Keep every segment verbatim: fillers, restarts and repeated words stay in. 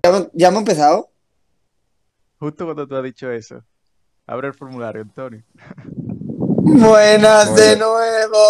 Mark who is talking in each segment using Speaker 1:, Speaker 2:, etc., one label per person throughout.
Speaker 1: hemos- ya hemos empezado.
Speaker 2: Justo cuando tú has dicho eso. Abre el formulario, Antonio.
Speaker 1: Buenas de
Speaker 3: Momento.
Speaker 1: nuevo.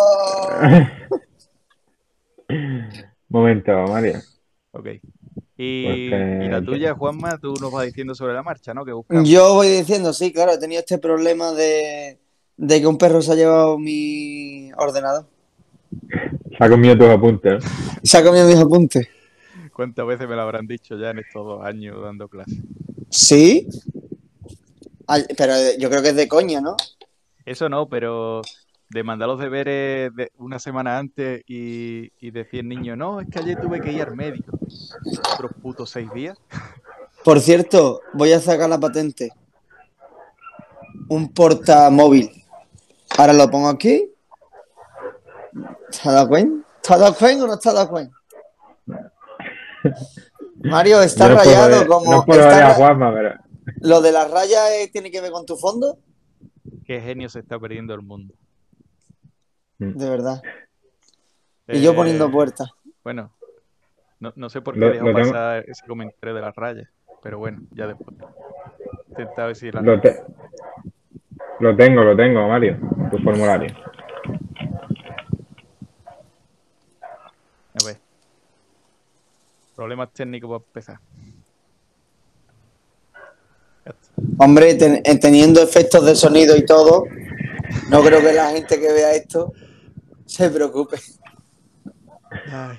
Speaker 3: Momento, Mario.
Speaker 2: Ok. Y,
Speaker 3: Porque
Speaker 2: y la
Speaker 3: el-
Speaker 2: tuya, Juanma, tú nos vas diciendo sobre la marcha, ¿no? Que buscamos.
Speaker 1: Yo voy diciendo, sí, claro, he tenido este problema de, de que un perro se ha llevado mi ordenador.
Speaker 3: se ha comido tus apuntes, ¿no?
Speaker 1: Se ha comido mis apuntes.
Speaker 2: ¿Cuántas veces me lo habrán dicho ya en estos dos años dando clases?
Speaker 1: ¿Sí? Ay, pero yo creo que es de coña, ¿no?
Speaker 2: Eso no, pero de mandar los deberes de una semana antes y, y decir el niño, no, es que ayer tuve que ir al médico. Otros putos seis días.
Speaker 1: Por cierto, voy a sacar la patente. Un portamóvil. Ahora lo pongo aquí. ¿Te has dado cuenta? ¿Te has dado cuenta o no te has dado cuenta? Mario, está
Speaker 3: Yo no puedo
Speaker 1: rayado
Speaker 3: ver-
Speaker 1: como...
Speaker 3: No puedo
Speaker 1: está
Speaker 3: ver a
Speaker 1: ra-
Speaker 3: Juanma, pero...
Speaker 1: ¿Lo de las rayas eh, tiene que ver con tu fondo?
Speaker 2: Qué genio se está perdiendo el mundo.
Speaker 1: De verdad. Y yo
Speaker 2: Eh,
Speaker 1: poniendo puertas.
Speaker 2: Bueno, no, no sé por qué
Speaker 3: Lo-
Speaker 2: dejó
Speaker 3: lo tengo-
Speaker 2: pasar ese comentario de las rayas, pero bueno, ya después. Intenta ver si la...
Speaker 3: Lo, te- lo tengo, lo tengo, Mario. Tu formulario.
Speaker 2: A ver. Problemas técnicos para empezar. Ya está.
Speaker 1: Hombre, ten- eh, teniendo efectos de sonido y todo, no creo que la gente que vea esto se preocupe.
Speaker 2: Ay,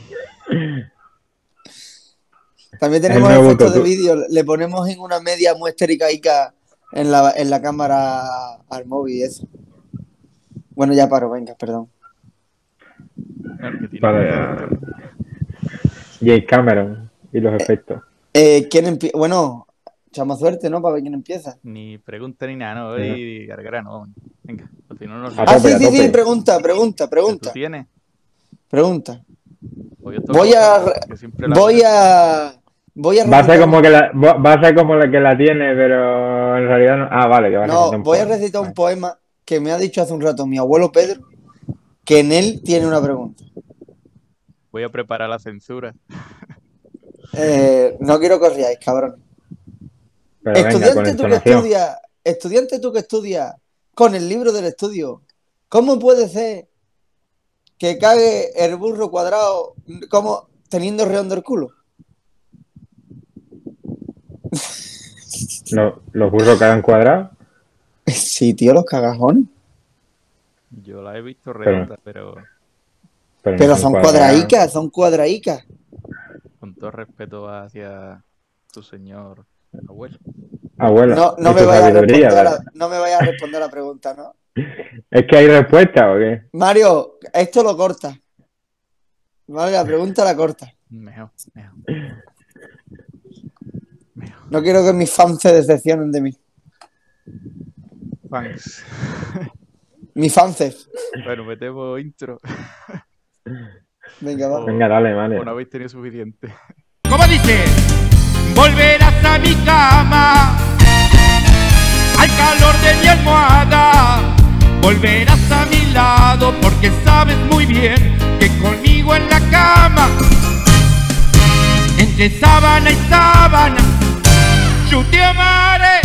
Speaker 1: También
Speaker 3: El
Speaker 1: tenemos
Speaker 3: nuevo
Speaker 1: efectos de
Speaker 3: Bluetooth.
Speaker 1: vídeo. Le ponemos en una media muestra icaica en la, en la cámara al móvil y eso. Bueno, ya paro, venga, perdón.
Speaker 2: bueno, que tiene
Speaker 3: Para
Speaker 2: que
Speaker 3: ya.
Speaker 2: hacer esto.
Speaker 3: James Cameron y los efectos.
Speaker 1: Eh, ¿quién empieza? Bueno, echamos suerte, ¿no? Para ver quién empieza.
Speaker 2: Ni pregunta ni nada, ¿no? Hoy al grano. Venga, al final no
Speaker 3: A
Speaker 1: Ah,
Speaker 3: tope,
Speaker 1: sí,
Speaker 3: a
Speaker 1: sí, sí,
Speaker 3: tope.
Speaker 1: pregunta, pregunta,
Speaker 2: ¿Tú
Speaker 1: pregunta,
Speaker 2: tienes?
Speaker 1: pregunta.
Speaker 2: Pues yo toco
Speaker 1: Voy a,
Speaker 2: otra, que siempre la
Speaker 1: voy
Speaker 2: hago.
Speaker 1: a, voy a
Speaker 3: Va a ser
Speaker 1: recitar
Speaker 3: como
Speaker 1: un-
Speaker 3: que la, va va a ser como la que la tiene, pero en realidad no. Ah, vale, que va a
Speaker 1: No,
Speaker 3: recitar un
Speaker 1: voy a
Speaker 3: poema.
Speaker 1: recitar un
Speaker 3: Vale.
Speaker 1: poema que me ha dicho hace un rato mi abuelo Pedro, que en él tiene una pregunta.
Speaker 2: Voy a preparar la censura.
Speaker 1: Eh, no quiero que os riáis, cabrón.
Speaker 3: Pero venga, con
Speaker 1: Estudiante tú que
Speaker 3: entonación.
Speaker 1: estudias, estudiante tú que estudias con el libro del estudio, ¿cómo puede ser que cague el burro cuadrado como teniendo redondo el culo?
Speaker 3: Los, los burros que hagan cuadrados.
Speaker 1: Sí, tío, los cagajones.
Speaker 2: Yo la he visto redonda, pero
Speaker 3: Pero, no
Speaker 1: Pero son
Speaker 3: cuadrados.
Speaker 1: cuadraicas, son cuadraicas.
Speaker 2: con todo respeto hacia tu señor abuelo.
Speaker 3: Abuelo.
Speaker 1: No, no
Speaker 3: y
Speaker 1: me
Speaker 3: tu
Speaker 1: vayas a
Speaker 3: sabiduría,
Speaker 1: responder a,
Speaker 3: ¿verdad?
Speaker 1: no me vayas a responder a la pregunta, ¿no?
Speaker 3: ¿Es que hay respuesta o qué?
Speaker 1: Mario, esto lo corta. Vale, la pregunta la corta.
Speaker 2: Mejor, mejor. Mejor.
Speaker 1: No quiero que mis fans se decepcionen de mí.
Speaker 2: Fans.
Speaker 1: Mis fans.
Speaker 2: Bueno, metemos intro.
Speaker 1: Venga, va.
Speaker 2: O-
Speaker 3: Venga, dale,
Speaker 2: o
Speaker 3: Mario.
Speaker 2: no habéis tenido suficiente.
Speaker 4: ¿Cómo dice? Volverás a mi cama, al calor de mi almohada. Volverás a mi lado porque sabes muy bien que conmigo en la cama, entre sábana y sábana, yo te amaré.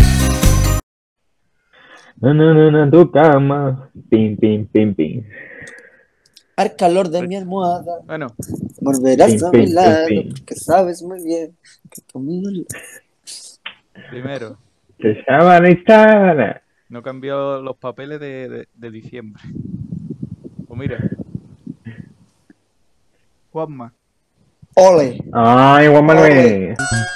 Speaker 3: No, no, no, no, tu cama. Pim, pim, pim, pim.
Speaker 1: Al calor de mi almohada,
Speaker 2: Bueno,
Speaker 1: volverás
Speaker 3: Pim,
Speaker 1: a
Speaker 3: pim,
Speaker 1: mi
Speaker 3: pim,
Speaker 1: lado,
Speaker 3: pim.
Speaker 1: porque sabes muy bien que conmigo...
Speaker 2: primero,
Speaker 3: Se llama y sábana.
Speaker 2: no cambió los papeles de, de- de diciembre. Pues mira. Juanma.
Speaker 1: Ole.
Speaker 3: Ay, Juan Manuel.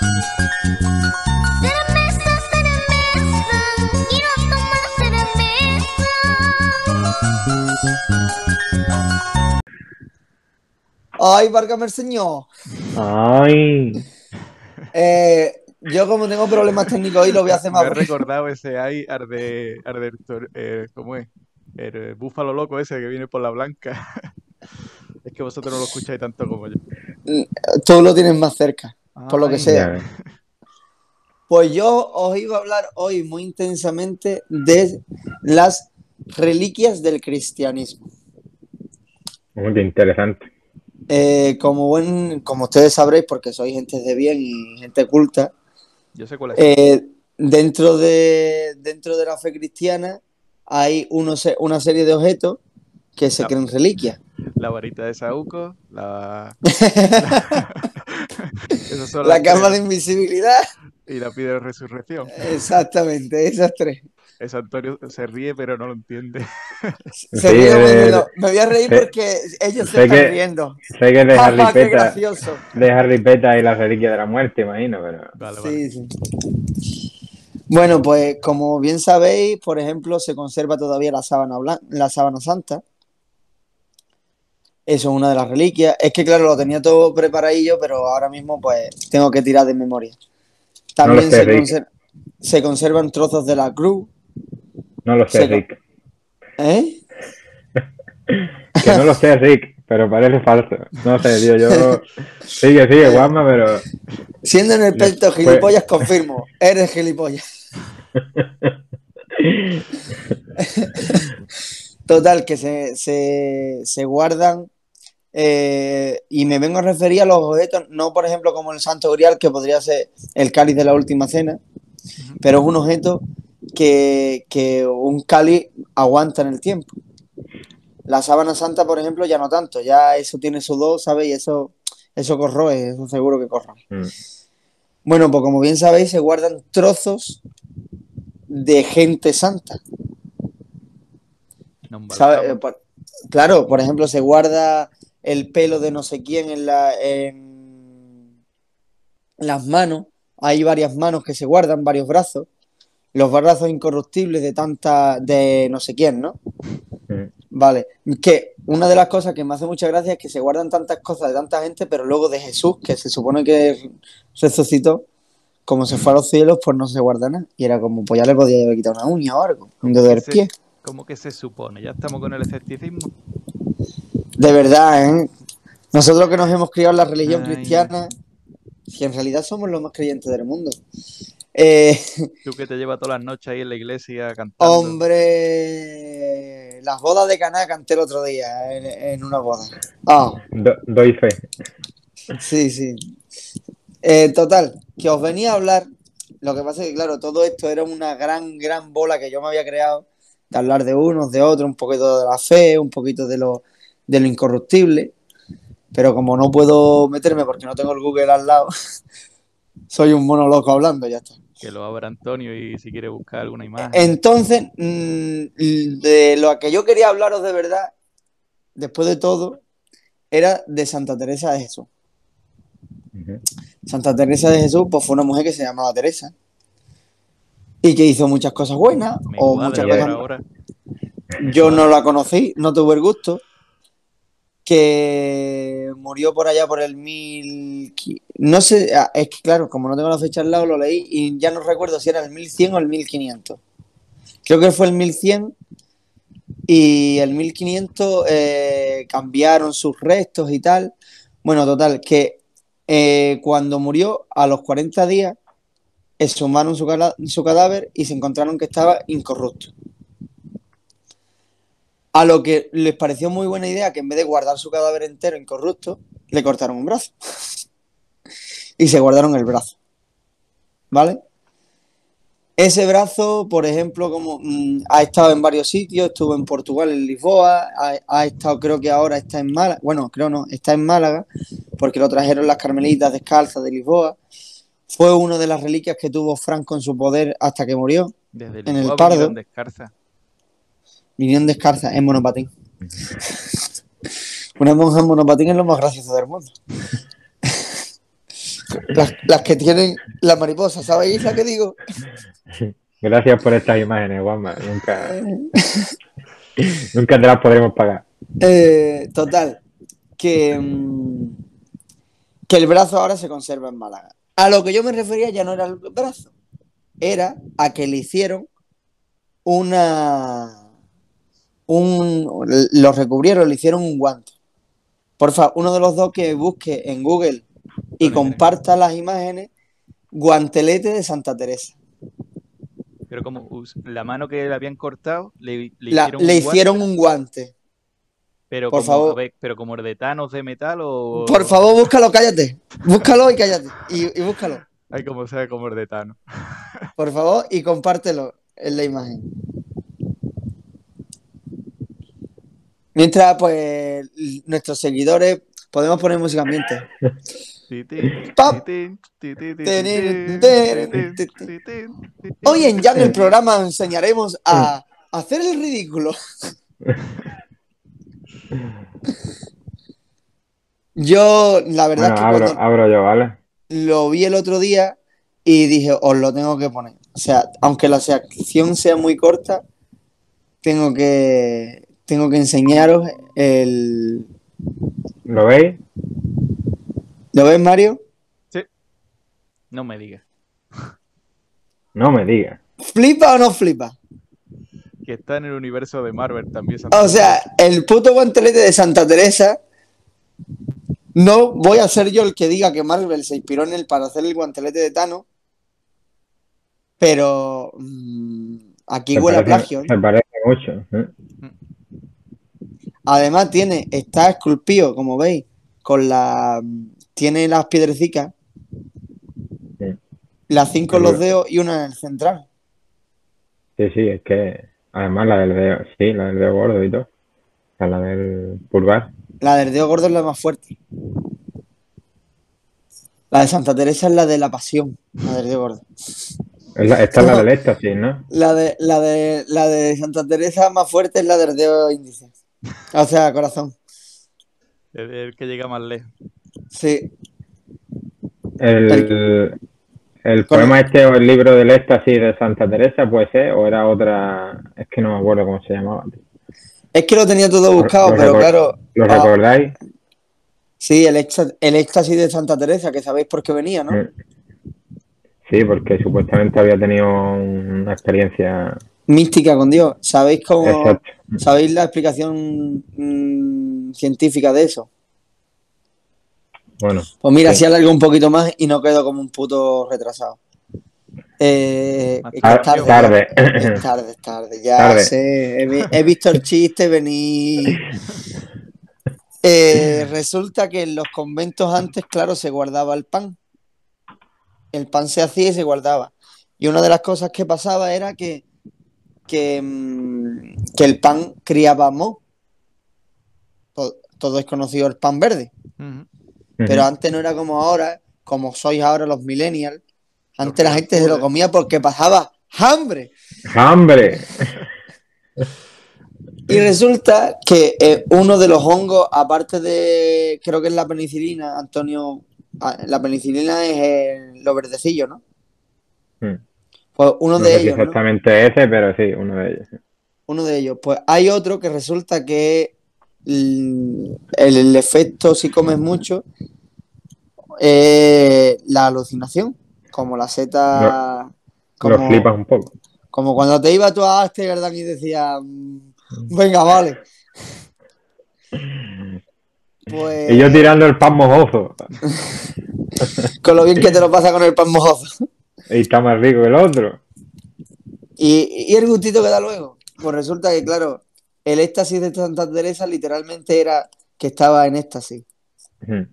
Speaker 5: Cerveza, cerveza, quiero tomar cerveza.
Speaker 1: Ay, válgame el señor.
Speaker 3: Ay.
Speaker 1: Eh, yo como tengo problemas técnicos hoy lo voy a hacer
Speaker 2: Me
Speaker 1: más
Speaker 2: he
Speaker 1: breve.
Speaker 2: recordado ese ahí, arde, arde, eh, ¿cómo es? El eh, búfalo loco ese que viene por la blanca. Es que vosotros no lo escucháis tanto como yo.
Speaker 1: Tú lo tienes más cerca, por lo que
Speaker 2: Ay,
Speaker 3: Ya
Speaker 1: sea.
Speaker 3: ves.
Speaker 1: Pues yo os iba a hablar hoy muy intensamente de las reliquias del cristianismo.
Speaker 3: Muy interesante.
Speaker 1: Eh, como buen, como ustedes sabréis, porque sois gente de bien y gente culta,
Speaker 2: Yo sé cuáles son.
Speaker 1: eh, dentro de, dentro de la fe cristiana hay unos, una serie de objetos que se
Speaker 2: La,
Speaker 1: creen reliquias.
Speaker 2: la varita de Saúco, la... la- Esas son
Speaker 1: La
Speaker 2: las
Speaker 1: cama de
Speaker 2: tres.
Speaker 1: invisibilidad,
Speaker 2: Y la piedra de resurrección.
Speaker 1: exactamente, esas tres.
Speaker 2: Eso Antonio se ríe, pero no lo entiende.
Speaker 1: Se
Speaker 3: Sí,
Speaker 1: ríe como
Speaker 3: de-
Speaker 1: diciendo, me voy a reír
Speaker 3: sé-
Speaker 1: porque ellos se
Speaker 3: sé
Speaker 1: están
Speaker 3: que-
Speaker 1: riendo.
Speaker 3: Sé que es de
Speaker 1: ¡Ja,
Speaker 3: Harry
Speaker 1: ja, qué
Speaker 3: Peta,
Speaker 1: gracioso!
Speaker 3: de Harry Peta y la reliquia de la muerte, imagino, pero...
Speaker 2: Vale, vale.
Speaker 1: Sí, sí. Bueno, pues como bien sabéis, por ejemplo, se conserva todavía la sábana blan- la sábana santa. Eso es una de las reliquias. Es que, claro, lo tenía todo preparadillo, pero ahora mismo, pues, tengo que tirar de memoria.
Speaker 3: No lo
Speaker 1: También
Speaker 3: sé,
Speaker 1: se,
Speaker 3: Rick.
Speaker 1: conser- se conservan trozos de la cruz.
Speaker 3: No lo sé,
Speaker 1: Se con-
Speaker 3: Rick.
Speaker 1: ¿Eh?
Speaker 3: Que no lo sé, Rick, pero parece falso. No sé, tío, yo... Sigue, sigue, Juanma, pero...
Speaker 1: Siendo en el pecho
Speaker 3: Fue-
Speaker 1: gilipollas, confirmo. Eres gilipollas. Total, que se, se, se guardan. eh, y me vengo a referir a los objetos, no por ejemplo como el Santo Grial, que podría ser el cáliz de la última cena,
Speaker 2: Ujú.
Speaker 1: pero es un objeto que, que un cáliz aguanta en el tiempo. La sábana santa, por ejemplo, ya no tanto, ya eso tiene su dos, ¿sabéis? Y eso, eso corroe, eso seguro que corroe.
Speaker 3: Mm.
Speaker 1: Bueno, pues como bien sabéis, se guardan trozos de gente santa.
Speaker 2: Nos
Speaker 1: ¿Sabe?
Speaker 2: embalsamos.
Speaker 1: Eh, por- claro, por ejemplo, se guarda el pelo de no sé quién en, la, en las manos. Hay varias manos que se guardan, varios brazos. Los brazos incorruptibles de tanta, de no sé quién, ¿no?
Speaker 3: Mm.
Speaker 1: Vale. Que una de las cosas que me hace mucha gracia es que se guardan tantas cosas de tanta gente, pero luego de Jesús, que se supone que resucitó, como se fue a los cielos, pues no se guarda nada. Y era como, pues ya le podía haber quitado una uña o algo, un dedo
Speaker 2: ¿Qué
Speaker 1: del
Speaker 2: se-
Speaker 1: pie.
Speaker 2: ¿Cómo que se supone? Ya estamos con el escepticismo.
Speaker 1: De verdad, ¿eh? Nosotros que nos hemos criado en la religión
Speaker 2: Ay.
Speaker 1: cristiana, que en realidad somos los más creyentes del mundo. Eh,
Speaker 2: Tú que te llevas todas las noches ahí en la iglesia cantando.
Speaker 1: hombre, las bodas de Caná canté el otro día en, en una boda. Ah,
Speaker 3: Do- doy fe.
Speaker 1: sí, sí. Eh, total, que os venía a hablar. Lo que pasa es que, claro, todo esto era una gran, gran bola que yo me había creado de hablar de unos, de otros, un poquito de la fe, un poquito de lo, de lo incorruptible. Pero como no puedo meterme porque no tengo el Google al lado, soy un mono loco hablando, ya está.
Speaker 2: Que lo abra Antonio y si quiere buscar alguna imagen.
Speaker 1: Entonces, mm, de lo que yo quería hablaros de verdad, después de todo, era de Santa Teresa de Jesús.
Speaker 3: Ujú.
Speaker 1: Santa Teresa de Jesús, pues fue una mujer que se llamaba Teresa y que hizo muchas cosas buenas
Speaker 2: Me
Speaker 1: o
Speaker 2: cuadra
Speaker 1: muchas
Speaker 2: por
Speaker 1: cosas.
Speaker 2: ahora.
Speaker 1: Yo no la conocí, no tuve el gusto. Que murió por allá por el mil. No sé, ah, es que claro, como no tengo la fecha al lado, lo leí y ya no recuerdo si era el mil cien o el mil quinientos. Creo que fue el mil cien y el mil quinientos eh, cambiaron sus restos y tal. Bueno, total, que eh, cuando murió, a los cuarenta días, exhumaron su, cala- su cadáver y se encontraron que estaba incorrupto. A lo que les pareció muy buena idea que en vez de guardar su cadáver entero incorrupto, le cortaron un brazo. Y se guardaron el brazo. ¿Vale? Ese brazo, por ejemplo, como mm, ha estado en varios sitios, estuvo en Portugal, en Lisboa, ha, ha estado, creo que ahora está en Málaga, bueno, creo no, está en Málaga, porque lo trajeron las carmelitas descalzas de Lisboa. Fue una de las reliquias que tuvo Franco en su poder hasta que murió.
Speaker 2: Desde
Speaker 1: en el
Speaker 2: Lisboa
Speaker 1: Pardo.
Speaker 2: vinieron descalzas.
Speaker 1: Vinieron descalzas en monopatín. Una monja en monopatín es lo más gracioso del mundo. Las, las que tienen la mariposa, ¿sabéis la que digo?
Speaker 3: Gracias por estas imágenes, Juanma. Nunca, nunca te las podremos pagar.
Speaker 1: Eh, total, que, mm, que el brazo ahora se conserva en Málaga. A lo que yo me refería ya no era el brazo, era a que le hicieron una... Un, lo recubrieron, le hicieron un guante. Por favor, uno de los dos que busque en Google y comparta las imágenes, guantelete de Santa Teresa.
Speaker 2: Pero como us- la mano que le habían cortado, le, le
Speaker 1: La-
Speaker 2: hicieron
Speaker 1: le
Speaker 2: un
Speaker 1: hicieron
Speaker 2: guante,
Speaker 1: un guante.
Speaker 2: Pero
Speaker 1: Por
Speaker 2: como,
Speaker 1: favor.
Speaker 2: a ver, pero como el de Thanos de metal o...
Speaker 1: Por favor, búscalo, cállate. Búscalo y cállate. Y, y búscalo.
Speaker 2: Ay, como sea como el de Thanos.
Speaker 1: Por favor, y compártelo en la imagen. Mientras, pues, nuestros seguidores podemos poner música ambiente. ¡Pap! Hoy en Ya en el programa enseñaremos a hacer el ridículo. Yo, la verdad
Speaker 3: Bueno,
Speaker 1: es que
Speaker 3: abro,
Speaker 1: cuando
Speaker 3: abro yo, ¿vale?
Speaker 1: lo vi el otro día y dije, os lo tengo que poner. O sea, aunque la sección sea muy corta, tengo que, tengo que enseñaros el...
Speaker 3: ¿Lo veis?
Speaker 1: ¿Lo ves, Mario?
Speaker 2: Sí. No me digas.
Speaker 3: No me digas.
Speaker 1: ¿Flipa o no flipa?
Speaker 2: Que está en el universo de Marvel también.
Speaker 1: O sea, el puto guantelete de Santa Teresa. No voy a ser yo el que diga que Marvel se inspiró en él para hacer el guantelete de Thanos. Pero mmm, aquí
Speaker 3: Se
Speaker 1: huele a
Speaker 3: parece,
Speaker 1: plagio, ¿no?
Speaker 3: se parece mucho. ¿eh?
Speaker 1: Además tiene, está esculpido, como veis, con la... Tiene las piedrecitas,
Speaker 3: Sí.
Speaker 1: las cinco en los dedos y una en el central.
Speaker 3: Sí, sí, es que además la del dedo, sí, la del dedo gordo y todo. O sea, la del pulgar.
Speaker 1: La del dedo gordo es la más fuerte. La de Santa Teresa es la de la pasión, la del dedo gordo.
Speaker 3: Es la, esta es la del éxtasis, ¿no?
Speaker 1: La de, la de, la de Santa Teresa más fuerte es la del dedo índice. O sea, corazón.
Speaker 2: Es el que llega más lejos.
Speaker 1: Sí.
Speaker 3: El, el poema este o el libro del éxtasis de Santa Teresa, puede ser, o era otra, es que no me acuerdo cómo se llamaba.
Speaker 1: Es que lo tenía todo buscado,
Speaker 3: ¿Lo,
Speaker 1: pero
Speaker 3: recor-
Speaker 1: claro.
Speaker 3: ¿Lo
Speaker 1: ah,
Speaker 3: recordáis?
Speaker 1: sí, el, éxtasis, el éxtasis de Santa Teresa, que sabéis por qué venía, ¿no?
Speaker 3: Sí, porque supuestamente había tenido una experiencia.
Speaker 1: Mística con Dios. ¿Sabéis cómo?
Speaker 3: Exacto.
Speaker 1: ¿Sabéis la explicación mm, científica de eso?
Speaker 3: Bueno,
Speaker 1: Pues mira,
Speaker 3: sí.
Speaker 1: si alargo un poquito más y no quedo como un puto retrasado. Eh, es que
Speaker 3: Ah,
Speaker 1: es tarde,
Speaker 3: tarde.
Speaker 1: ya. Es tarde, es tarde. Ya
Speaker 3: Tarde.
Speaker 1: sé, he, vi- he visto el chiste venir. Eh, resulta que en los conventos antes, claro, se guardaba el pan. El pan se hacía y se guardaba. Y una de las cosas que pasaba era que, que, mm, que el pan criaba moho. Todo, todo es conocido el pan verde.
Speaker 2: Ujú.
Speaker 1: Pero
Speaker 3: Ujú.
Speaker 1: antes no era como ahora, como sois ahora los millennials. Antes
Speaker 2: Los
Speaker 1: la gente se lo
Speaker 2: pelotudos.
Speaker 1: comía porque pasaba hambre.
Speaker 3: ¡Hambre!
Speaker 1: Y resulta que eh, uno de los hongos, aparte de, creo que es la penicilina, Antonio, ah, la penicilina es el- lo verdecillo, ¿no?
Speaker 3: Mm.
Speaker 1: Pues uno
Speaker 3: No
Speaker 1: de
Speaker 3: sé si
Speaker 1: ellos, ¿no?
Speaker 3: exactamente ese, pero sí, uno de ellos.
Speaker 1: Uno de ellos. Pues hay otro que resulta que el, el- el efecto, si comes mucho, es la alucinación. Como la seta.
Speaker 3: Lo
Speaker 1: Como,
Speaker 3: flipas un poco.
Speaker 1: como cuando te ibas tú a Ámsterdam y decías, mm, venga, vale. Pues
Speaker 3: Y yo tirando el pan mojoso.
Speaker 1: con lo bien que te lo pasa con el pan mojoso.
Speaker 3: Y está más rico que el otro.
Speaker 1: Y, y el gustito que da luego. Pues resulta que, claro, el éxtasis de Santa Teresa literalmente era que estaba en éxtasis.
Speaker 3: Ujú.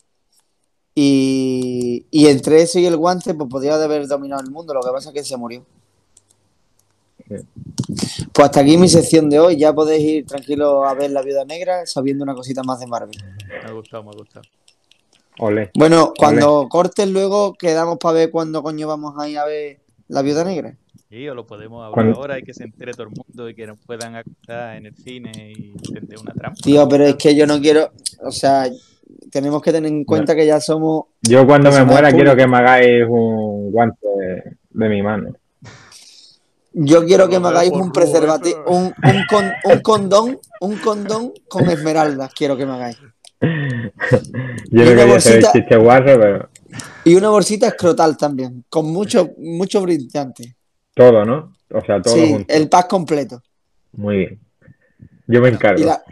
Speaker 1: Y, y entre eso y el guante, pues podía haber dominado el mundo. Lo que pasa es que se murió.
Speaker 3: Sí.
Speaker 1: Pues hasta aquí mi sección de hoy. Ya podéis ir tranquilos a ver La Viuda Negra, sabiendo una cosita más de Marvel.
Speaker 2: Me ha gustado, me ha gustado.
Speaker 3: Ole.
Speaker 1: Bueno, cuando cortes luego, quedamos para ver cuándo coño vamos a ir a ver La Viuda Negra.
Speaker 2: Sí, o lo podemos hablar
Speaker 3: Cuando-
Speaker 2: ahora y que se entere todo el mundo y que nos puedan acusar en el cine y tender una trampa.
Speaker 1: Tío, pero es que yo no quiero. O sea, tenemos que tener en cuenta que ya somos.
Speaker 3: Yo cuando me
Speaker 1: Personal
Speaker 3: muera quiero
Speaker 1: público.
Speaker 3: que me hagáis un guante de, de mi mano.
Speaker 1: Yo quiero
Speaker 2: Por
Speaker 1: que
Speaker 2: lo
Speaker 1: me
Speaker 2: menos
Speaker 1: hagáis
Speaker 2: por
Speaker 1: un
Speaker 2: Rubo,
Speaker 1: preservativo,
Speaker 2: eso.
Speaker 1: un, un, con- un condón, un condón con esmeraldas, quiero que me hagáis.
Speaker 3: Yo
Speaker 1: Y
Speaker 3: no
Speaker 1: una
Speaker 3: quería hacer el
Speaker 1: bolsita-
Speaker 3: chiste guarro, pero
Speaker 1: Y una bolsita escrotal también, con mucho, mucho brillante.
Speaker 3: todo, ¿no? O sea, todo
Speaker 1: Sí,
Speaker 3: junto.
Speaker 1: el pack completo.
Speaker 3: Muy bien. Yo me encargo.
Speaker 1: Y la-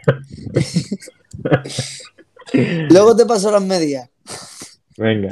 Speaker 1: Luego te paso las medidas.
Speaker 3: Venga.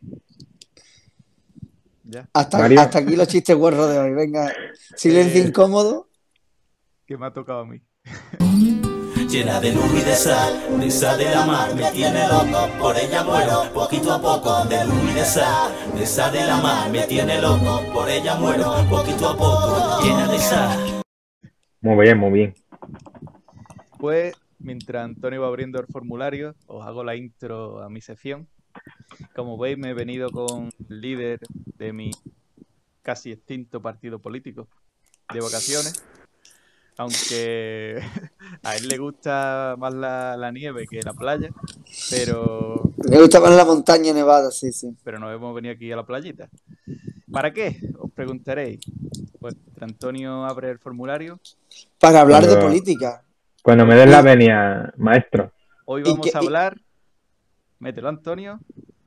Speaker 2: Ya,
Speaker 1: Hasta,
Speaker 3: Mario.
Speaker 1: hasta aquí los chistes guarros de hoy. Venga, silencio
Speaker 2: Eh.
Speaker 1: incómodo.
Speaker 2: que me ha tocado a mí.
Speaker 6: llena de luz y de sal, de sal de la mar, me tiene loco, por ella muero, poquito a poco, de luz y de sal, de sal de la mar, me tiene loco, por ella muero, poquito a poco, llena de sal.
Speaker 3: Muy bien, muy bien.
Speaker 2: Pues, mientras Antonio va abriendo el formulario, os hago la intro a mi sección. Como veis, me he venido con el líder de mi casi extinto partido político de vacaciones. Aunque a él le gusta más la, la nieve que la playa, pero,
Speaker 1: Me gusta más la montaña nevada, sí, sí.
Speaker 2: pero nos hemos venido aquí a la playita. ¿Para qué? Os preguntaréis. Pues Antonio abre el formulario.
Speaker 1: Para hablar de
Speaker 3: Cuando-
Speaker 1: política.
Speaker 3: Cuando me des la venia, maestro.
Speaker 2: Hoy
Speaker 1: ¿Y
Speaker 2: vamos
Speaker 1: qué-
Speaker 2: a
Speaker 1: y-
Speaker 2: hablar, mételo Antonio,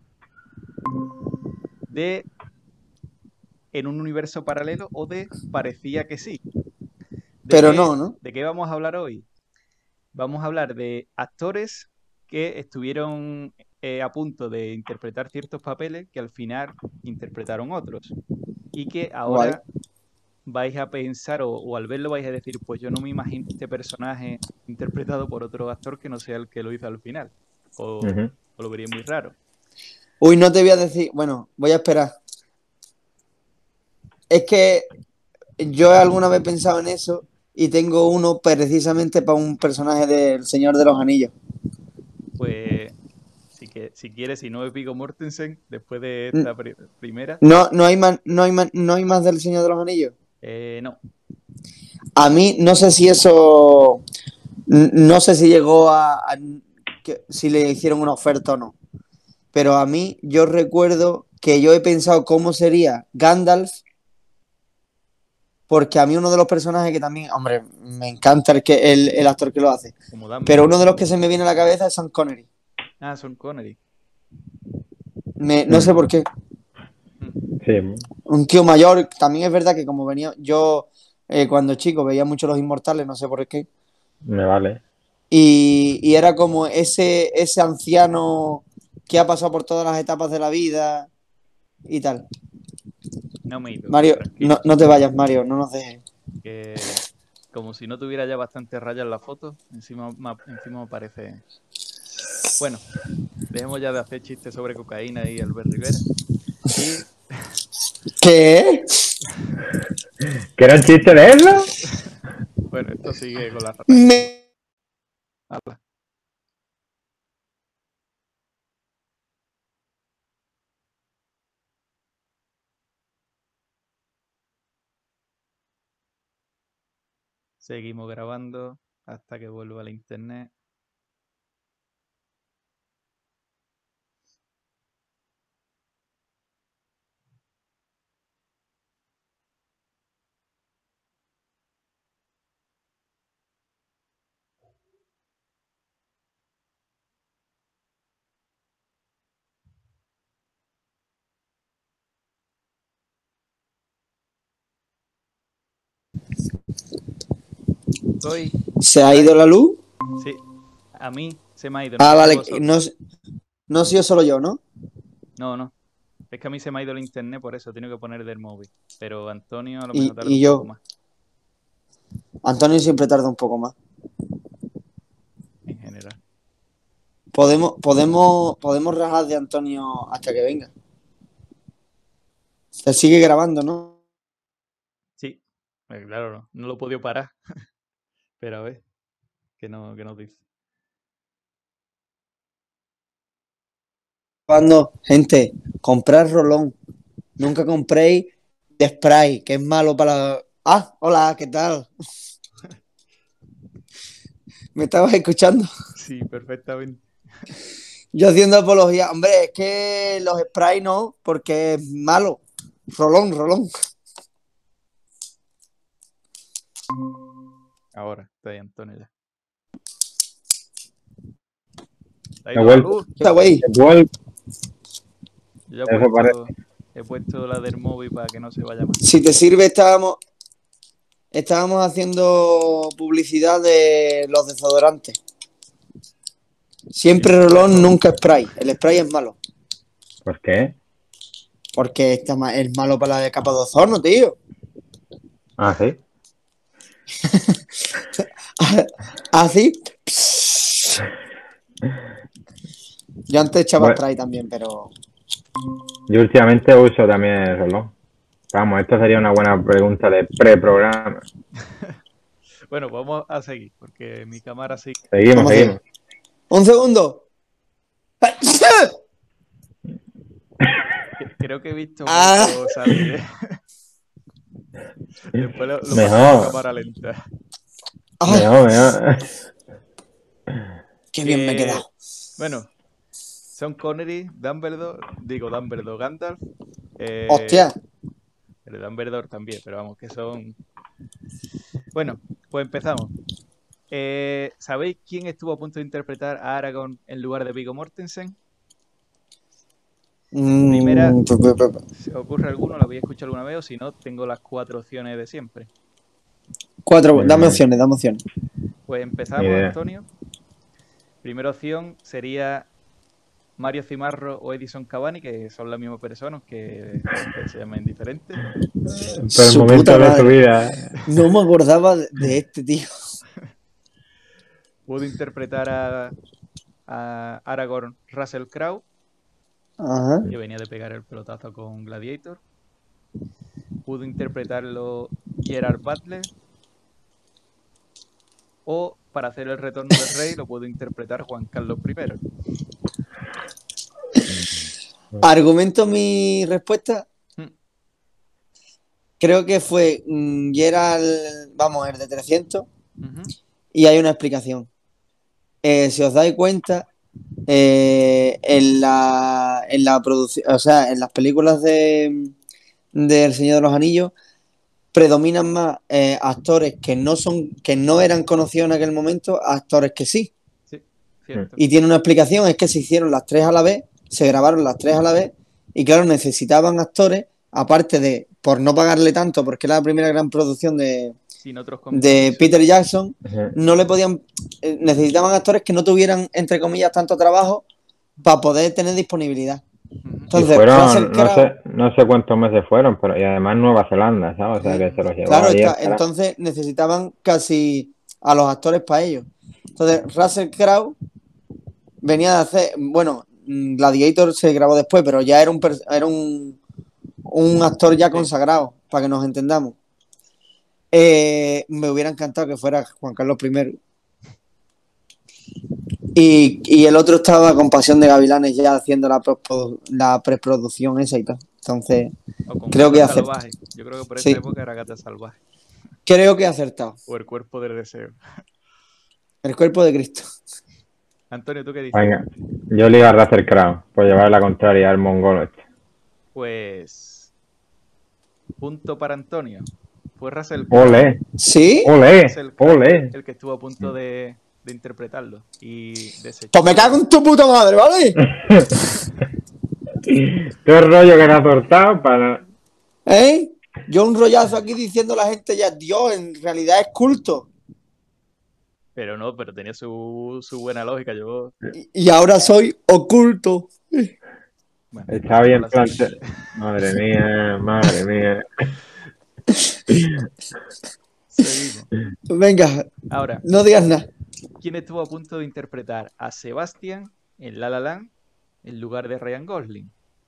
Speaker 2: de en un universo paralelo o de parecía que sí. ¿De
Speaker 1: Pero
Speaker 2: qué-
Speaker 1: no, ¿no?
Speaker 2: ¿De qué vamos a hablar hoy? Vamos a hablar de actores que estuvieron eh, a punto de interpretar ciertos papeles que al final interpretaron otros. Y que ahora vais a pensar o, o al verlo vais a decir, pues yo no me imagino este personaje interpretado por otro actor que no sea el que lo hizo al final. O,
Speaker 3: Ujú.
Speaker 2: o lo vería muy raro.
Speaker 1: Uy, no te voy a decir. Bueno, voy a esperar. Es que yo alguna vez he pensado en eso y tengo uno precisamente para un personaje del Señor de los Anillos.
Speaker 2: Pues si, que, si quieres, si no es Viggo Mortensen, después de esta pri- primera,
Speaker 1: No, no hay más, no hay más, no hay más del Señor de los Anillos.
Speaker 2: eh, no.
Speaker 1: A mí no sé si eso, n- no sé si llegó a, a- que- si le hicieron una oferta o no. Pero a mí yo recuerdo que yo he pensado cómo sería Gandalf, porque a mí uno de los personajes que también, hombre, me encanta el, que, el, el actor que lo hace,
Speaker 2: Como Dumbledore.
Speaker 1: pero uno de los que se me viene a la cabeza es Sean Connery.
Speaker 2: Ah, Sean Connery.
Speaker 1: Me- no sé por qué.
Speaker 3: Sí.
Speaker 1: Un tío mayor, también es verdad que como venía, yo eh, cuando chico veía mucho Los Inmortales, no sé por qué,
Speaker 3: Me vale.
Speaker 1: y, y era como ese, ese anciano que ha pasado por todas las etapas de la vida y tal.
Speaker 2: No me he ido.
Speaker 1: Mario,
Speaker 2: tranquilo,
Speaker 1: no, no te vayas, Mario, no nos dejes.
Speaker 2: que como si no tuviera ya bastante rayas en la foto, encima, ma- encima me parece... Bueno, dejemos ya de hacer chistes sobre cocaína y Albert Rivera. Y
Speaker 1: ¿Qué?
Speaker 3: ¿Que era un chiste de eso?
Speaker 2: bueno, esto sigue con la raya.
Speaker 1: Me...
Speaker 2: Habla. Seguimos grabando hasta que vuelva la internet. Hoy,
Speaker 1: ¿Se ha ido la luz?
Speaker 2: sí, a mí se me ha ido.
Speaker 1: Ah,
Speaker 2: sé si
Speaker 1: vale,
Speaker 2: vosotros.
Speaker 1: no, no he sido solo yo, ¿no?
Speaker 2: No, no. Es que a mí se me ha ido el internet, por eso tengo que poner del móvil. Pero Antonio a lo
Speaker 1: Y-
Speaker 2: mejor tarda
Speaker 1: y
Speaker 2: un
Speaker 1: yo.
Speaker 2: poco más,
Speaker 1: Antonio siempre tarda un poco más.
Speaker 2: en general.
Speaker 1: Podemos, podemos, podemos rajar de Antonio hasta que venga. Se sigue grabando, ¿no?
Speaker 2: Sí, eh, claro, no, no lo he podido parar. Pero a ver, ¿qué, no, qué nos dice?
Speaker 1: Cuando, gente, comprad rolón. Nunca compréis de spray, que es malo para la... Ah, hola, ¿qué tal? ¿Me estabas escuchando?
Speaker 2: Sí, perfectamente.
Speaker 1: Yo haciendo apología. Hombre, es que los spray no, porque es malo. Rolón, rolón.
Speaker 2: Ahora, está ahí Antonio ya. ¿Se ha
Speaker 3: He
Speaker 2: ido la
Speaker 3: vuelto.
Speaker 2: luz?
Speaker 1: Está güey.
Speaker 3: Igual,
Speaker 2: Yo he
Speaker 3: Eso
Speaker 2: puesto, he puesto la del móvil para que no se vaya más.
Speaker 1: Si te sirve, estábamos, estábamos haciendo publicidad de los desodorantes. Siempre rolón, nunca spray. El spray es malo.
Speaker 3: ¿por qué?
Speaker 1: Porque está ma- es malo para la capa de ozono, tío.
Speaker 3: Ah, sí.
Speaker 1: Así, Yo antes echaba
Speaker 3: Bueno.
Speaker 1: spray también, pero...
Speaker 3: Yo últimamente uso también el reloj. Vamos, esto sería una buena pregunta de pre-programa.
Speaker 2: Bueno, vamos a seguir, porque mi cámara sí.
Speaker 3: Seguimos,
Speaker 1: Vamos a
Speaker 3: seguimos.
Speaker 1: ¡Un segundo!
Speaker 2: Creo que he visto un
Speaker 1: Ah.
Speaker 2: eco salir. ¿eh? Después lo, lo paso
Speaker 3: Mejor.
Speaker 2: a cámara lenta.
Speaker 1: ¡Ay,
Speaker 3: Mejor, mejor.
Speaker 1: qué bien me he
Speaker 2: Que-
Speaker 1: quedado!
Speaker 2: Bueno, Sean Connery, Dumbledore, digo Dumbledore, Gandalf. eh,
Speaker 1: ¡Hostia!
Speaker 2: El de Dumbledore también, pero vamos, que son... Bueno, pues empezamos. Eh, ¿Sabéis quién estuvo a punto de interpretar a Aragorn en lugar de Viggo Mortensen? Primera-
Speaker 1: Mm, pu- pu- pu- pu-
Speaker 2: ¿Se os ocurre alguno? ¿Lo habéis escuchado alguna vez? O si no, tengo las cuatro opciones de siempre.
Speaker 1: Cuatro, dame
Speaker 3: Mm.
Speaker 1: opciones, dame opciones.
Speaker 2: Pues empezamos,
Speaker 3: Ni idea.
Speaker 2: Antonio. Primera opción sería Mario Cimarro o Edison Cavani, que son la misma persona, que, que se llaman diferentes.
Speaker 3: Por el
Speaker 1: Su
Speaker 3: momento
Speaker 1: puta
Speaker 3: de su
Speaker 1: madre.
Speaker 3: vida.
Speaker 1: No me acordaba de, de este tío.
Speaker 2: Pudo interpretar a, a Aragorn Russell Crowe,
Speaker 1: Ajá.
Speaker 2: que venía de pegar el pelotazo con Gladiator. Pudo interpretarlo Gerard Butler. O para hacer el retorno del rey lo pudo interpretar Juan Carlos primero.
Speaker 1: Argumento mi respuesta.
Speaker 2: Mm.
Speaker 1: Creo que fue mm, Gerald, vamos, el de trescientos,
Speaker 2: Ujú.
Speaker 1: y hay una explicación. Eh, si os dais cuenta, eh, en la, en la producción, o sea, en las películas de del Señor de los Anillos, predominan más eh, actores que no son, que no eran conocidos en aquel momento, a actores que sí.
Speaker 2: Sí, cierto.
Speaker 1: Y tiene una explicación, es que se hicieron las tres a la vez, se grabaron las tres a la vez, y claro, necesitaban actores, aparte de, por no pagarle tanto, porque era la primera gran producción de,
Speaker 2: Sin otros
Speaker 1: de
Speaker 2: compromisos.
Speaker 1: Peter Jackson,
Speaker 3: Ujú.
Speaker 1: no le podían, eh, necesitaban actores que no tuvieran, entre comillas, tanto trabajo para poder tener disponibilidad.
Speaker 2: Ujú.
Speaker 3: Y
Speaker 1: Entonces,
Speaker 3: fueron,
Speaker 1: Russell
Speaker 3: no
Speaker 1: Crowe,
Speaker 3: sé, no sé cuántos meses fueron, pero y además Nueva Zelanda, ¿sabes? O sea, que se los llevó
Speaker 1: claro,
Speaker 3: ahí
Speaker 1: está,
Speaker 3: el carajo.
Speaker 1: entonces necesitaban casi a los actores para ello. Entonces, Russell Crowe venía de hacer, bueno, mm, Gladiator se grabó después, pero ya era un, pers- era un, un actor ya
Speaker 2: Sí.
Speaker 1: consagrado, para que nos entendamos. Eh, me hubiera encantado que fuera Juan Carlos primero. Y, y el otro estaba con Pasión de Gavilanes ya haciendo la, prospo- la preproducción esa y tal. Entonces,
Speaker 2: O con
Speaker 1: creo que
Speaker 2: Gata
Speaker 1: acerta.
Speaker 2: Salvaje. Yo creo que por esa
Speaker 1: Sí.
Speaker 2: época era Gata Salvaje.
Speaker 1: creo que he acertado.
Speaker 2: O El Cuerpo del Deseo.
Speaker 1: El cuerpo de Cristo.
Speaker 2: Antonio, ¿tú qué dices?
Speaker 3: Venga, yo le iba a Russell Crowe, por llevar la contraria al mongolo este.
Speaker 2: Pues... Punto para Antonio. Fue Russell Crowe.
Speaker 3: ¡Ole!
Speaker 1: ¿Sí?
Speaker 3: ¡Ole!
Speaker 2: Russell Crowe,
Speaker 3: ¡Ole!
Speaker 2: el que estuvo a punto de, de interpretarlo. Y desechó.
Speaker 1: Pues me cago en tu puta madre, ¿vale?
Speaker 3: Todo el rollo que le ha soltado para...
Speaker 1: ¿Eh? Yo un rollazo aquí diciendo a la gente ya, Dios, en realidad es culto.
Speaker 2: Pero no, pero tenía su, su buena lógica. Yo...
Speaker 1: Y, y ahora soy oculto.
Speaker 2: Bueno,
Speaker 3: Está bien
Speaker 2: pasamos a la siguiente.
Speaker 3: plante... Madre mía, madre mía.
Speaker 2: Seguimos.
Speaker 1: Venga,
Speaker 2: Ahora,
Speaker 1: no digas nada.
Speaker 2: ¿quién estuvo a punto de interpretar a Sebastián en La La Land en lugar de Ryan Gosling?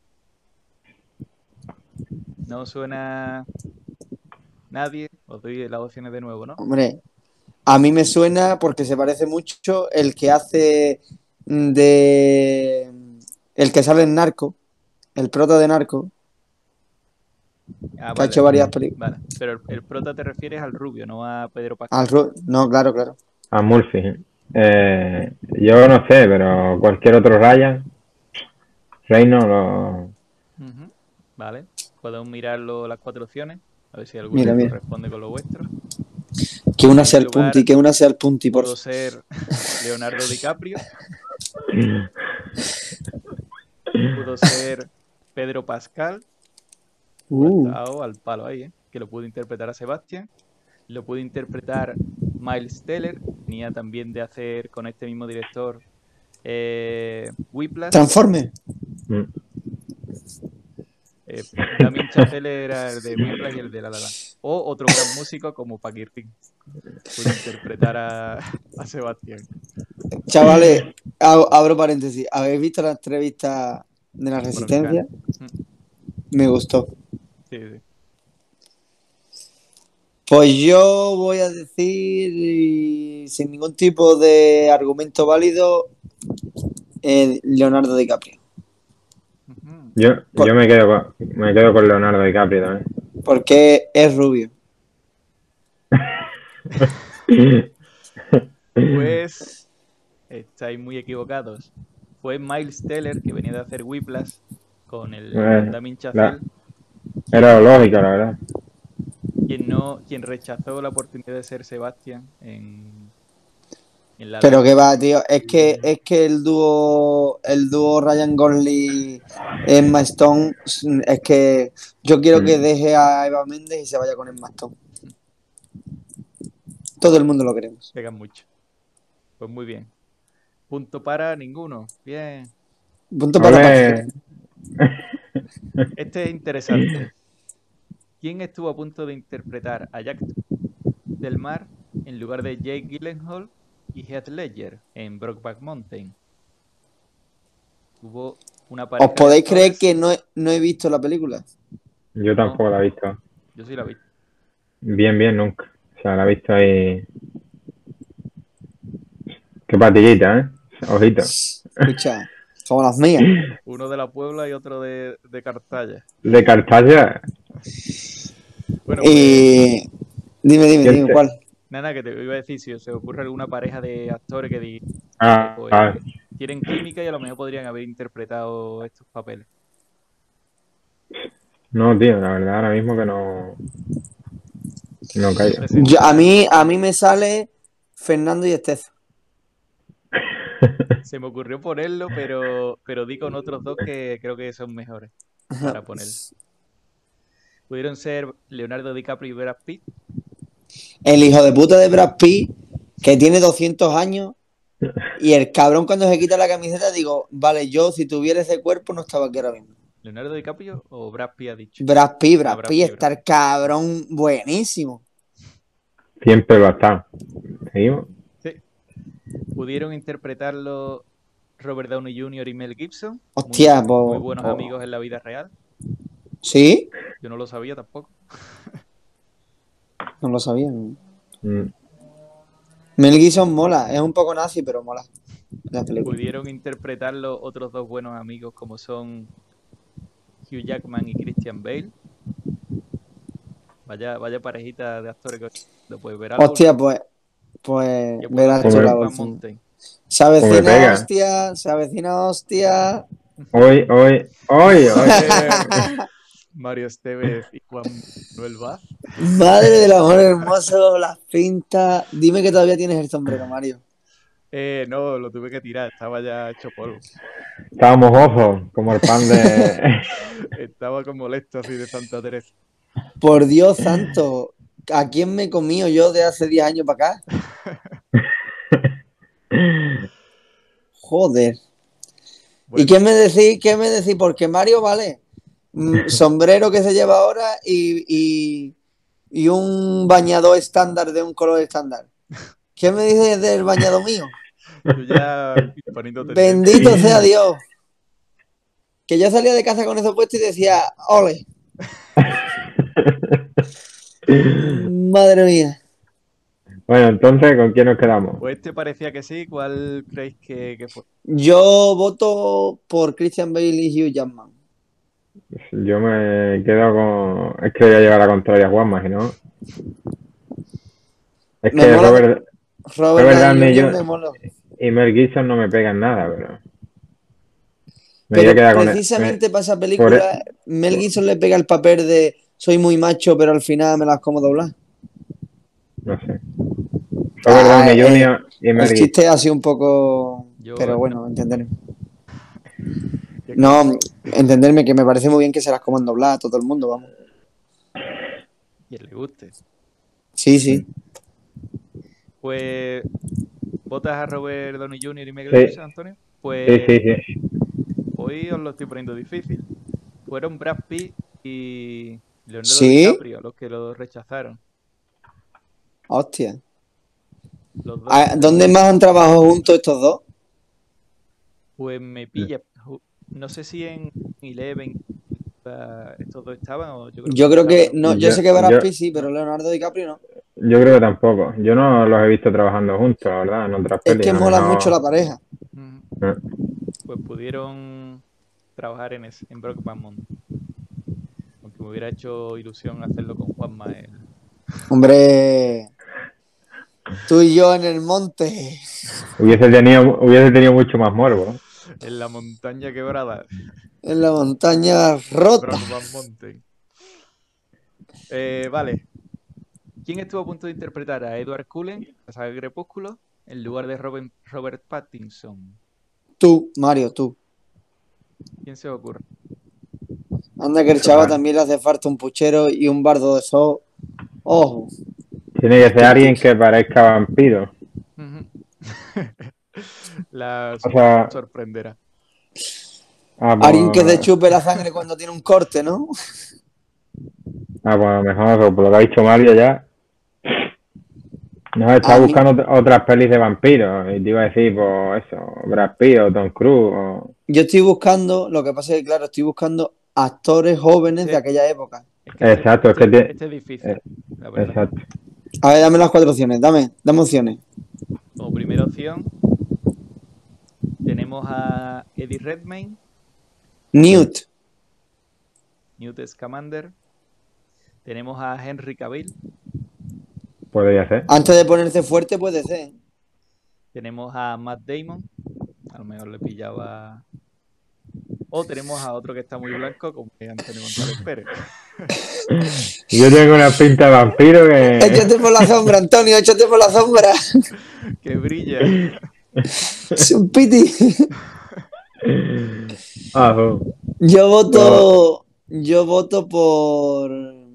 Speaker 2: ¿No suena nadie? Os doy las opciones de nuevo, ¿no?
Speaker 1: Hombre, a mí me suena porque se parece mucho el que hace de... El que sale en Narco, el prota de Narco,
Speaker 2: Ah,
Speaker 1: que ha hecho varias películas.
Speaker 2: Vale, pero el, el prota te refieres al rubio, no a Pedro Pascal.
Speaker 1: Al ru- No, claro, claro.
Speaker 3: A Murphy. Eh, yo no sé, pero cualquier otro Ryan, Reino lo...
Speaker 2: Ujú. Vale, podemos mirarlo las cuatro opciones, a ver si alguno
Speaker 1: Mira, mira.
Speaker 2: corresponde con lo vuestro.
Speaker 1: Que una sea el
Speaker 2: lugar,
Speaker 1: punti, que una sea el punti, por
Speaker 2: Pudo ser Leonardo DiCaprio, pudo ser Pedro Pascal,
Speaker 1: Uh,
Speaker 2: estado al palo ahí, ¿eh? Que lo pudo interpretar a Sebastián, lo pudo interpretar Miles Teller, venía también de hacer con este mismo director eh, Whiplash.
Speaker 1: Transforme.
Speaker 3: Mm.
Speaker 2: Eh, Damien Chazelle era el de Whiplash y el de La La Land. O otro gran músico como Paquirrín. Puede interpretar a, a Sebastián.
Speaker 1: Chavales, ab- abro paréntesis. ¿Habéis visto la entrevista de la Resistencia? Me gustó.
Speaker 2: Sí, sí.
Speaker 1: Pues yo voy a decir, y sin ningún tipo de argumento válido, eh, Leonardo DiCaprio.
Speaker 2: Ujú.
Speaker 3: Yo, yo me quedo con, me quedo con Leonardo DiCaprio también.
Speaker 1: Porque es rubio.
Speaker 2: Pues estáis muy equivocados. Fue Miles Teller, que venía de hacer Whiplash con el
Speaker 3: Eh,
Speaker 2: Damien
Speaker 3: la-
Speaker 2: Chazelle,
Speaker 3: Era lógico, la verdad.
Speaker 2: quien no, quien rechazó la oportunidad de ser Sebastián en, en La La
Speaker 1: Pero
Speaker 2: Land.
Speaker 1: que va, tío, es que es que el dúo el dúo Ryan Gosling Emma Stone es que yo quiero que
Speaker 3: Mm.
Speaker 1: deje a Eva Méndez y se vaya con Emma Stone. Todo el mundo lo queremos.
Speaker 2: Pegan mucho. Pues muy bien. Punto para ninguno. Bien.
Speaker 1: Punto para
Speaker 3: Ole.
Speaker 1: Paquito.
Speaker 2: Este es interesante. ¿Quién estuvo a punto de interpretar a Jack del Mar en lugar de Jake Gyllenhaal y Heath Ledger en Brokeback Mountain? Hubo una pareja
Speaker 1: ¿Os podéis
Speaker 2: de
Speaker 1: creer
Speaker 2: actores-
Speaker 1: que no he, no he visto la película?
Speaker 3: Yo tampoco la he visto.
Speaker 2: Yo sí la vi.
Speaker 3: Bien, bien, nunca. O sea, la he visto ahí. Qué patillita, ¿eh? Ojito.
Speaker 1: Escucha, como las mías.
Speaker 2: Uno de la Puebla y otro de, de Cartaya.
Speaker 3: De Cartaya.
Speaker 2: Bueno, pues,
Speaker 1: Y dime, dime,
Speaker 3: ¿Quién
Speaker 1: dime,
Speaker 3: te-
Speaker 1: ¿cuál?
Speaker 2: nada, que te iba a decir, si os ocurre alguna pareja de actores que digan,
Speaker 3: Ah,
Speaker 2: pues,
Speaker 3: ah,
Speaker 2: tienen química y a lo mejor podrían haber interpretado estos papeles.
Speaker 3: no, tío, la verdad, ahora mismo que no. No caigo.
Speaker 2: No sé si-
Speaker 1: Yo- a mí a mí me sale Fernando y Estezo.
Speaker 2: Se me ocurrió ponerlo, pero, pero di con otros dos que creo que son mejores para poner. Pudieron ser Leonardo DiCaprio y Brad Pitt.
Speaker 1: El hijo de puta de Brad Pitt, que tiene doscientos años, y el cabrón cuando se quita la camiseta, digo, vale, yo si tuviera ese cuerpo no estaba aquí ahora mismo.
Speaker 2: ¿Leonardo DiCaprio o Brad Pitt ha dicho?
Speaker 1: Brad Pitt, Brad
Speaker 2: Ah, Brad
Speaker 1: Pitt,
Speaker 2: Pitt,
Speaker 1: está el cabrón buenísimo.
Speaker 3: Siempre va a estar. ¿Seguimos?
Speaker 2: Sí. Pudieron interpretarlo Robert Downey junior y Mel Gibson.
Speaker 1: Hostia,
Speaker 2: muy,
Speaker 1: po-
Speaker 2: muy buenos
Speaker 1: po-
Speaker 2: amigos en la vida real.
Speaker 1: ¿Sí?
Speaker 2: Yo no lo sabía tampoco.
Speaker 1: No lo sabía. ¿no?
Speaker 3: Mm.
Speaker 1: Mel Gibson mola, es un poco nazi, pero mola. La película.
Speaker 2: Pudieron interpretarlo otros dos buenos amigos como son Hugh Jackman y Christian Bale. Vaya, vaya parejita de actores que lo puedes ver. algo,
Speaker 1: Hostia, pues, pues
Speaker 2: que puedo
Speaker 1: verás
Speaker 2: hacer
Speaker 1: tú la
Speaker 2: Brokeback
Speaker 1: bolsa.
Speaker 2: Mountain.
Speaker 1: Se
Speaker 3: Como me
Speaker 1: avecina
Speaker 3: pega.
Speaker 1: hostia, se avecina hostia.
Speaker 3: Hoy, hoy, hoy, hoy.
Speaker 2: Mario Esteves y Juan Manuel Vaz.
Speaker 1: Madre del amor hermoso, las pintas. Dime que todavía tienes el sombrero, Mario.
Speaker 2: Eh, no, lo tuve que tirar, estaba ya hecho polvo.
Speaker 3: Estábamos ojos, como el pan de.
Speaker 2: Estaba con molesto así de Santa Teresa.
Speaker 1: Por Dios santo, ¿a quién me he comido yo de hace diez años para acá? Joder.
Speaker 2: Bueno,
Speaker 1: ¿Y qué me decís? ¿Qué me decís? Porque Mario, vale, mm, sombrero que se lleva ahora y, y, y un bañador estándar de un color estándar. ¿Qué me dices del bañado mío?
Speaker 2: tú ya poniéndote
Speaker 1: Bendito sea Dios. Que yo salía de casa con eso puesto y decía, ole. Madre mía.
Speaker 3: Bueno, entonces, ¿con quién nos quedamos?
Speaker 2: Pues este parecía que sí. ¿Cuál creéis que, que fue?
Speaker 1: Yo voto por Christian Bale y Hugh Jackman.
Speaker 3: Yo me quedo con. Es que voy a llevar la contraria a Juanma, si no. Es
Speaker 1: Me
Speaker 3: que
Speaker 1: mola-
Speaker 3: Robert
Speaker 1: Robert
Speaker 3: Robert
Speaker 1: Downey
Speaker 3: Downey
Speaker 1: junior
Speaker 3: yo-
Speaker 1: me mola.
Speaker 3: y Mel Gibson no me pegan nada, pero. Me voy
Speaker 1: Pero
Speaker 3: a quedar con.
Speaker 1: precisamente
Speaker 3: me-
Speaker 1: para esa película, Mel Gibson le pega el papel de soy muy macho, pero al final me las como doblar.
Speaker 3: No sé. Robert
Speaker 1: Ah,
Speaker 3: Downey
Speaker 1: eh,
Speaker 3: junior y Mel
Speaker 1: El
Speaker 3: Gibson.
Speaker 1: chiste ha sido un poco...
Speaker 2: Yo-
Speaker 1: Pero bueno, entenderme.
Speaker 2: ¿Qué-
Speaker 1: No, entenderme que me parece muy bien que se las coman dobladas a todo el mundo, vamos.
Speaker 2: Quien le guste.
Speaker 1: Sí, sí.
Speaker 2: Pues, ¿votas a Robert Downey junior y Mel
Speaker 3: Sí.
Speaker 2: Gibson, Antonio? Pues
Speaker 3: Sí, sí, sí.
Speaker 2: hoy os lo estoy poniendo difícil. Fueron Brad Pitt y Leonardo
Speaker 1: ¿Sí?
Speaker 2: DiCaprio, los que lo rechazaron.
Speaker 1: Hostia.
Speaker 2: Los dos.
Speaker 1: Ah, ¿dónde más han trabajado juntos estos dos?
Speaker 2: Pues me pilla. ju- No sé si en Eleven ah, estos dos estaban o yo creo
Speaker 1: Yo creo que,
Speaker 2: estaban,
Speaker 1: no, yo
Speaker 3: Yo-
Speaker 1: sé que Brad
Speaker 3: yo-
Speaker 1: Pitt sí, pero Leonardo DiCaprio no.
Speaker 3: Yo creo que tampoco. Yo no los he visto trabajando juntos, la verdad, en otras
Speaker 1: Es
Speaker 3: pelis.
Speaker 1: que
Speaker 3: a lo
Speaker 1: mola
Speaker 3: mejor-
Speaker 1: mucho la pareja.
Speaker 2: ¿no? Ujú.
Speaker 3: Eh,
Speaker 2: Pues pudieron trabajar en ese, en Brokeback Mountain. Aunque me hubiera hecho ilusión hacerlo con Juanma en,
Speaker 1: Hombre, tú y yo en el monte.
Speaker 3: Hubiese tenido, hubiese tenido mucho más morbo.
Speaker 2: en la montaña quebrada.
Speaker 1: En la montaña rota.
Speaker 2: Brokeback Mountain. Eh, vale. ¿Quién estuvo a punto de interpretar a Edward Cullen, la saga Crepúsculo, en lugar de Robin- Robert Pattinson?
Speaker 1: Tú, Mario, tú.
Speaker 2: ¿Quién se os ocurre?
Speaker 1: Anda que el chaval también le hace falta un puchero y un bardo de esos. Ojo.
Speaker 3: Tiene que ser alguien que parezca vampiro.
Speaker 2: Ujú. La
Speaker 3: O sea,
Speaker 2: sorprenderá.
Speaker 3: ah, pues,
Speaker 1: Alguien que te chupe la sangre cuando tiene un corte, ¿no?
Speaker 3: ah, pues a lo mejor, por lo que ha dicho Mario ya. No, estaba
Speaker 1: A mí-
Speaker 3: buscando ot- otras pelis de vampiros. Y te iba a decir, pues eso, Brad Pitt o Tom Cruise. O...
Speaker 1: Yo estoy buscando, lo que pasa es que, claro, estoy buscando actores jóvenes
Speaker 2: Sí.
Speaker 1: de aquella época.
Speaker 2: Es que
Speaker 3: Exacto, es
Speaker 2: este,
Speaker 3: que tiene-
Speaker 2: este es difícil,
Speaker 3: eh,
Speaker 2: la verdad.
Speaker 3: Exacto.
Speaker 1: A ver, dame las cuatro opciones, dame, dame opciones.
Speaker 2: Como primera opción, tenemos a Eddie Redmayne,
Speaker 1: Newt.
Speaker 2: Newt Scamander. Tenemos a Henry Cavill.
Speaker 3: Podría ser.
Speaker 1: Antes de ponerse fuerte puede ser.
Speaker 2: Tenemos a Matt Damon. A lo mejor le pillaba. O tenemos a otro que está muy blanco, como es Antonio González Pérez.
Speaker 3: Yo tengo una pinta de vampiro que.
Speaker 1: Échate por la sombra, Antonio, échate por la sombra.
Speaker 2: ¡Que brilla!
Speaker 1: Es un piti.
Speaker 3: Ah, oh.
Speaker 1: Yo voto. Yo voto por.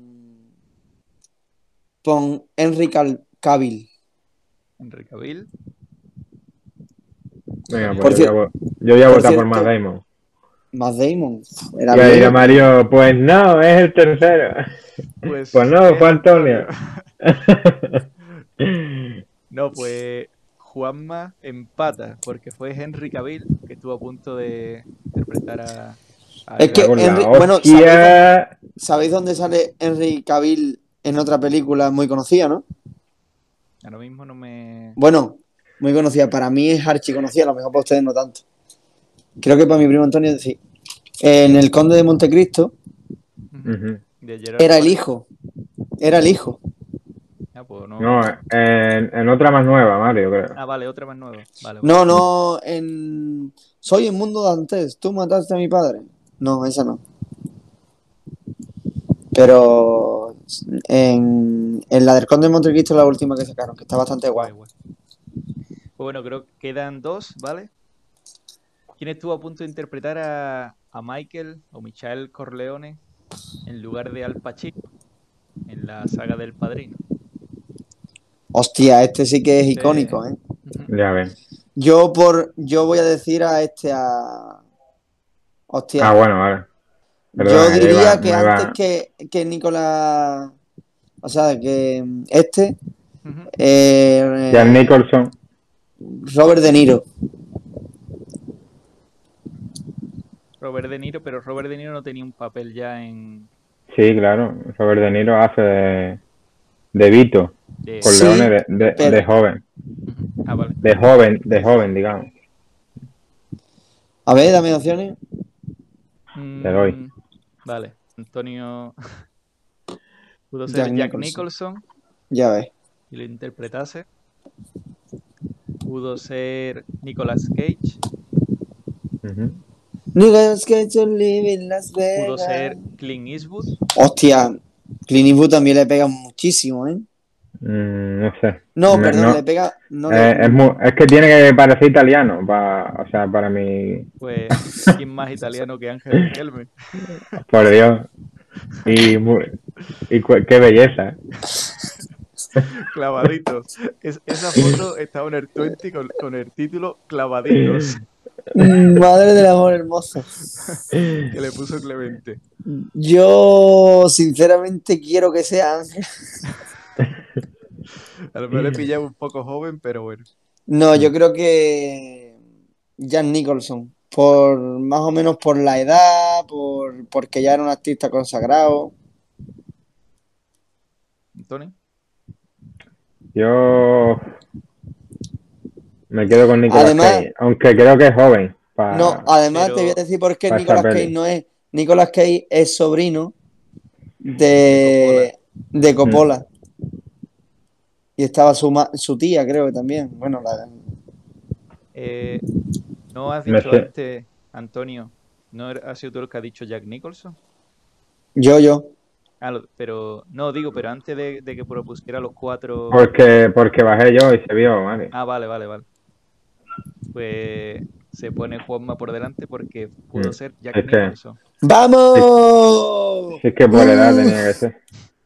Speaker 1: Por Henry Cal- Cavill.
Speaker 2: Henry Cavill.
Speaker 3: Venga,
Speaker 1: Por
Speaker 3: pues yo,
Speaker 1: cier-
Speaker 3: voy a, vo- yo voy a
Speaker 1: por
Speaker 3: votar por
Speaker 1: cierto-
Speaker 3: Matt Damon.
Speaker 1: Matt Damon.
Speaker 3: Y
Speaker 1: Era
Speaker 3: a ir a
Speaker 1: bien.
Speaker 3: Mario, pues no, es el tercero.
Speaker 2: Pues,
Speaker 3: Pues no,
Speaker 2: es
Speaker 3: fue Antonio.
Speaker 2: No, pues Juanma empata, porque fue Henry Cavill que estuvo a punto de interpretar a. a
Speaker 1: Es que
Speaker 2: Edward.
Speaker 3: Con la
Speaker 1: Henry- bueno,
Speaker 3: hostia.
Speaker 1: ¿Sabéis dónde sale Henry Cavill en otra película muy conocida, no?
Speaker 2: Ahora mismo no me.
Speaker 1: Bueno, muy conocida. Para mí es archi conocida, a lo mejor para ustedes no tanto. Creo que para mi primo Antonio sí. En El Conde de Montecristo
Speaker 3: Ujú.
Speaker 2: De Gerard
Speaker 1: era el
Speaker 2: Butler.
Speaker 1: hijo. Era el hijo.
Speaker 2: Ah, pues no.
Speaker 3: No, en, en otra más nueva, Mario, creo.
Speaker 2: Ah, vale, otra más nueva. Vale, vale.
Speaker 1: No, no, en... Soy el mundo dantes, tú mataste a mi padre. No, esa no. Pero en, en la del Conde de Montecristo es la última que sacaron, que está bastante guay.
Speaker 2: Guay, guay. Pues bueno, creo que quedan dos, ¿vale? ¿Quién estuvo a punto de interpretar a, a Michael o Michael Corleone en lugar de Al Pacino en la saga del Padrino?
Speaker 1: Hostia, este sí que es
Speaker 2: Sí.
Speaker 1: icónico, ¿eh?
Speaker 2: Ujú.
Speaker 3: Ya ven.
Speaker 1: Yo por yo voy a decir a este a hostia.
Speaker 3: Ah, bueno, vale.
Speaker 1: yo
Speaker 3: Perdona, me
Speaker 1: diría
Speaker 3: iba-
Speaker 1: que
Speaker 3: me iba-
Speaker 1: antes que, que Nicolás, o sea, que este
Speaker 2: Ujú.
Speaker 1: eh,
Speaker 3: Jack Nicholson.
Speaker 1: Robert De Niro.
Speaker 2: Robert De Niro, pero Robert De Niro no tenía un papel ya en
Speaker 3: Sí, claro. Robert De Niro hace de, de Vito.
Speaker 2: de-
Speaker 1: Sí,
Speaker 3: Corleone de, de,
Speaker 1: pero-
Speaker 3: de joven.
Speaker 2: Ujú. Ah, vale.
Speaker 3: De joven, de joven, digamos.
Speaker 1: A ver, dame opciones.
Speaker 3: Te doy.
Speaker 2: Mm, Vale, Antonio pudo ser
Speaker 1: Jack
Speaker 2: Jack,
Speaker 1: Nicholson.
Speaker 2: Nicholson
Speaker 1: Ya ves.
Speaker 2: y lo interpretase. Pudo ser Nicolas Cage.
Speaker 3: Ujú.
Speaker 1: Nicolas Cage live in Las
Speaker 2: Pudo
Speaker 1: Vegas.
Speaker 2: ser Clint Eastwood.
Speaker 1: Hostia, Clint Eastwood también le pega muchísimo, ¿eh?
Speaker 3: Mm, no sé.
Speaker 1: No,
Speaker 3: Me-
Speaker 1: perdón,
Speaker 3: no.
Speaker 1: le pega. No,
Speaker 3: Eh,
Speaker 1: le-
Speaker 3: es, mu- es que tiene que parecer italiano, pa- o sea, para mí,
Speaker 2: Pues, ¿quién más italiano que Ángel Riquelme?
Speaker 3: por Dios. Y, mu- y cu- qué belleza.
Speaker 2: Clavaditos. Es- esa foto estaba en el veinte con, con el título Clavaditos.
Speaker 1: Madre del amor hermoso.
Speaker 2: Que le puso Clemente.
Speaker 1: Yo, sinceramente, quiero que sea Ángel.
Speaker 2: A lo mejor le pillaba un poco joven, pero bueno.
Speaker 1: No, yo creo que Jack Nicholson. Por más o menos por la edad, por porque ya era un artista consagrado.
Speaker 2: Antonio.
Speaker 3: Yo me quedo con Nicolas
Speaker 1: Además-
Speaker 3: Cage, aunque creo que es joven. pa-
Speaker 1: No, además
Speaker 2: pero-
Speaker 1: te voy a decir por qué
Speaker 3: para
Speaker 1: Nicolas
Speaker 3: esa
Speaker 1: Cage
Speaker 3: peli.
Speaker 1: no es. Nicolas Cage es sobrino de, de Coppola. Y estaba su, ma- su tía, creo que también. Bueno, la,
Speaker 2: Eh, ¿no has
Speaker 3: Me
Speaker 2: dicho
Speaker 3: sé.
Speaker 2: antes, Antonio, no era- has sido tú el que has dicho Jack Nicholson?
Speaker 1: yo, yo.
Speaker 2: Ah, lo- pero, no, digo, pero antes de, de que propusiera los cuatro...
Speaker 3: Porque, porque bajé yo y se vio, vale.
Speaker 2: Ah, vale, vale, vale. Pues se pone Juanma por delante porque pudo
Speaker 3: Mm,
Speaker 2: ser Jack
Speaker 3: es que-
Speaker 2: Nicholson.
Speaker 1: ¡Vamos!
Speaker 3: Si es que por la edad
Speaker 1: Uh.
Speaker 3: tenía que ser.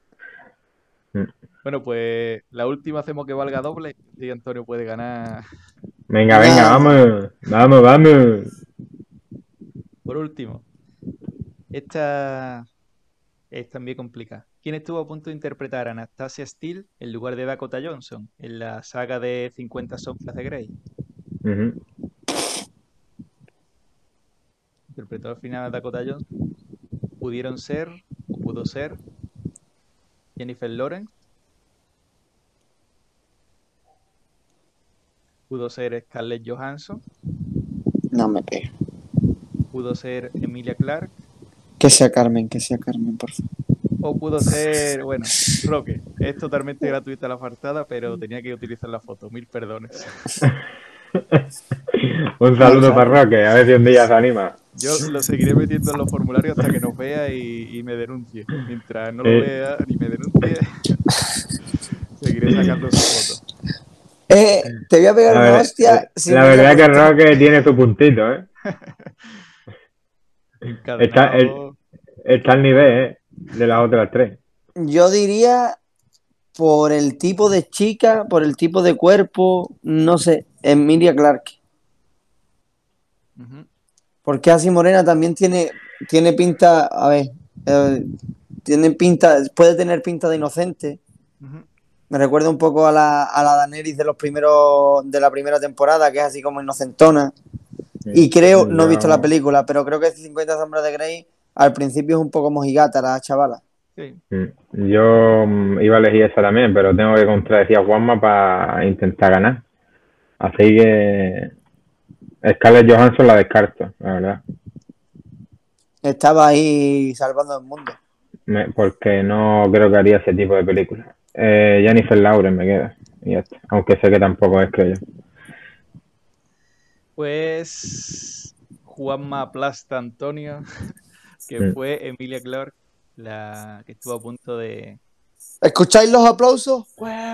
Speaker 2: Bueno, pues la última hacemos que valga doble y Antonio puede ganar.
Speaker 3: Venga, venga, vamos. Vamos, vamos.
Speaker 2: Por último, esta es también complicada. ¿Quién estuvo a punto de interpretar a Anastasia Steele en lugar de Dakota Johnson en la saga de cincuenta sombras de Grey?
Speaker 3: Ujú.
Speaker 2: Interpretó al final a Dakota Johnson. Pudieron ser, o pudo ser, Jennifer Lawrence. Pudo ser Scarlett Johansson.
Speaker 1: No me pega.
Speaker 2: Pudo ser Emilia Clarke.
Speaker 1: Que sea Carmen, que sea Carmen, por favor.
Speaker 2: O pudo ser, bueno, Roque. Es totalmente gratuita la fartada, pero tenía que utilizar la foto. Mil perdones.
Speaker 3: Un saludo para Roque, a ver si un día se anima.
Speaker 2: Yo lo seguiré metiendo en los formularios hasta que nos vea y, y me denuncie. Mientras no lo
Speaker 3: Eh.
Speaker 2: vea ni me denuncie, seguiré sacando su foto.
Speaker 1: Eh, te voy a pegar
Speaker 3: La,
Speaker 1: una
Speaker 3: ver-
Speaker 1: hostia. si
Speaker 3: la
Speaker 1: me
Speaker 3: verdad que
Speaker 1: llamas.
Speaker 3: Roque tiene su puntito, ¿eh?
Speaker 2: Encadenado.
Speaker 3: Está al nivel, ¿eh? De las otras tres.
Speaker 1: Yo diría por el tipo de chica, por el tipo de cuerpo, no sé, Emilia Clarke.
Speaker 2: Ujú.
Speaker 1: Porque así Morena también tiene, tiene pinta, a ver, eh, tiene pinta, puede tener pinta de inocente.
Speaker 2: Ujú.
Speaker 1: Me recuerda un poco a la, a la Daenerys de los primeros, de la primera temporada, que es así como inocentona. Y creo, no he visto la película, pero creo que cincuenta sombras de Grey al principio es un poco mojigata la chavala.
Speaker 2: Sí.
Speaker 3: Yo mm, iba a elegir esa también, pero tengo que contradecir a Juanma para intentar ganar. Así que Scarlett Johansson la descarto, la verdad.
Speaker 1: Estaba ahí salvando el mundo.
Speaker 3: Me- porque no creo que haría ese tipo de películas. Eh, Jennifer Lawrence me queda. Y ya está. Aunque sé que tampoco es, creo yo.
Speaker 2: Pues Juanma aplasta a Antonio, que
Speaker 3: Mm.
Speaker 2: fue Emilia Clarke, la que estuvo a punto de...
Speaker 1: ¿Escucháis los aplausos?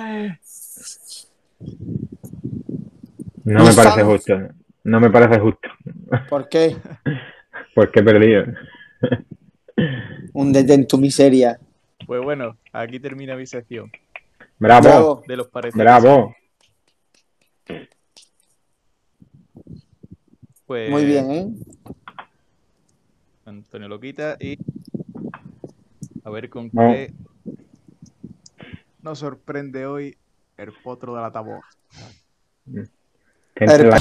Speaker 3: No me parece justo. No me parece justo.
Speaker 1: ¿Por qué?
Speaker 3: Porque he perdido.
Speaker 1: Húndete en tu miseria.
Speaker 2: Pues bueno, aquí termina mi sección
Speaker 3: Bravo.
Speaker 1: Bravo.
Speaker 2: de los pareceres.
Speaker 3: Bravo.
Speaker 2: Pues
Speaker 1: Muy bien, ¿eh?
Speaker 2: Antonio lo quita y a ver con
Speaker 3: Vamos.
Speaker 2: qué nos sorprende hoy el potro de la taboa.
Speaker 3: Que entre la-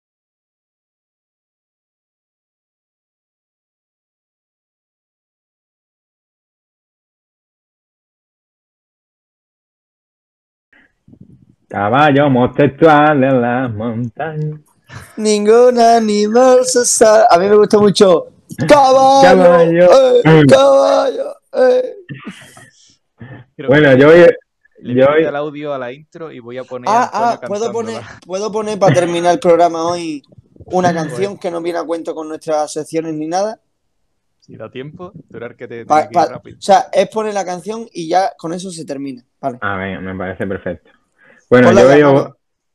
Speaker 3: Caballo homosexual en las montañas.
Speaker 1: Ningún animal se sabe. A mí me gusta mucho. ¡Caballo!
Speaker 3: Caballo.
Speaker 1: ¡Eh! ¡Caballo! ¡Eh!
Speaker 2: Creo
Speaker 3: Bueno,
Speaker 2: que
Speaker 3: yo hoy,
Speaker 2: le
Speaker 3: yo
Speaker 2: voy a
Speaker 3: hoy-
Speaker 2: quitar el audio a la intro y voy a poner a
Speaker 1: Ah,
Speaker 2: Antonio
Speaker 1: ah, puedo poner,
Speaker 2: cantándola.
Speaker 1: puedo poner para terminar el programa hoy una canción que no viene a cuento con nuestras secciones ni nada.
Speaker 2: Si da tiempo, esperar que te
Speaker 1: Pa-
Speaker 2: tiene que ir
Speaker 1: pa-
Speaker 2: rápido.
Speaker 1: o sea, es poner la canción y ya con eso se termina. Vale.
Speaker 3: Ah, venga, me parece perfecto. Bueno,
Speaker 1: Ponla
Speaker 3: yo
Speaker 1: ya,
Speaker 3: hoy,
Speaker 1: Mario.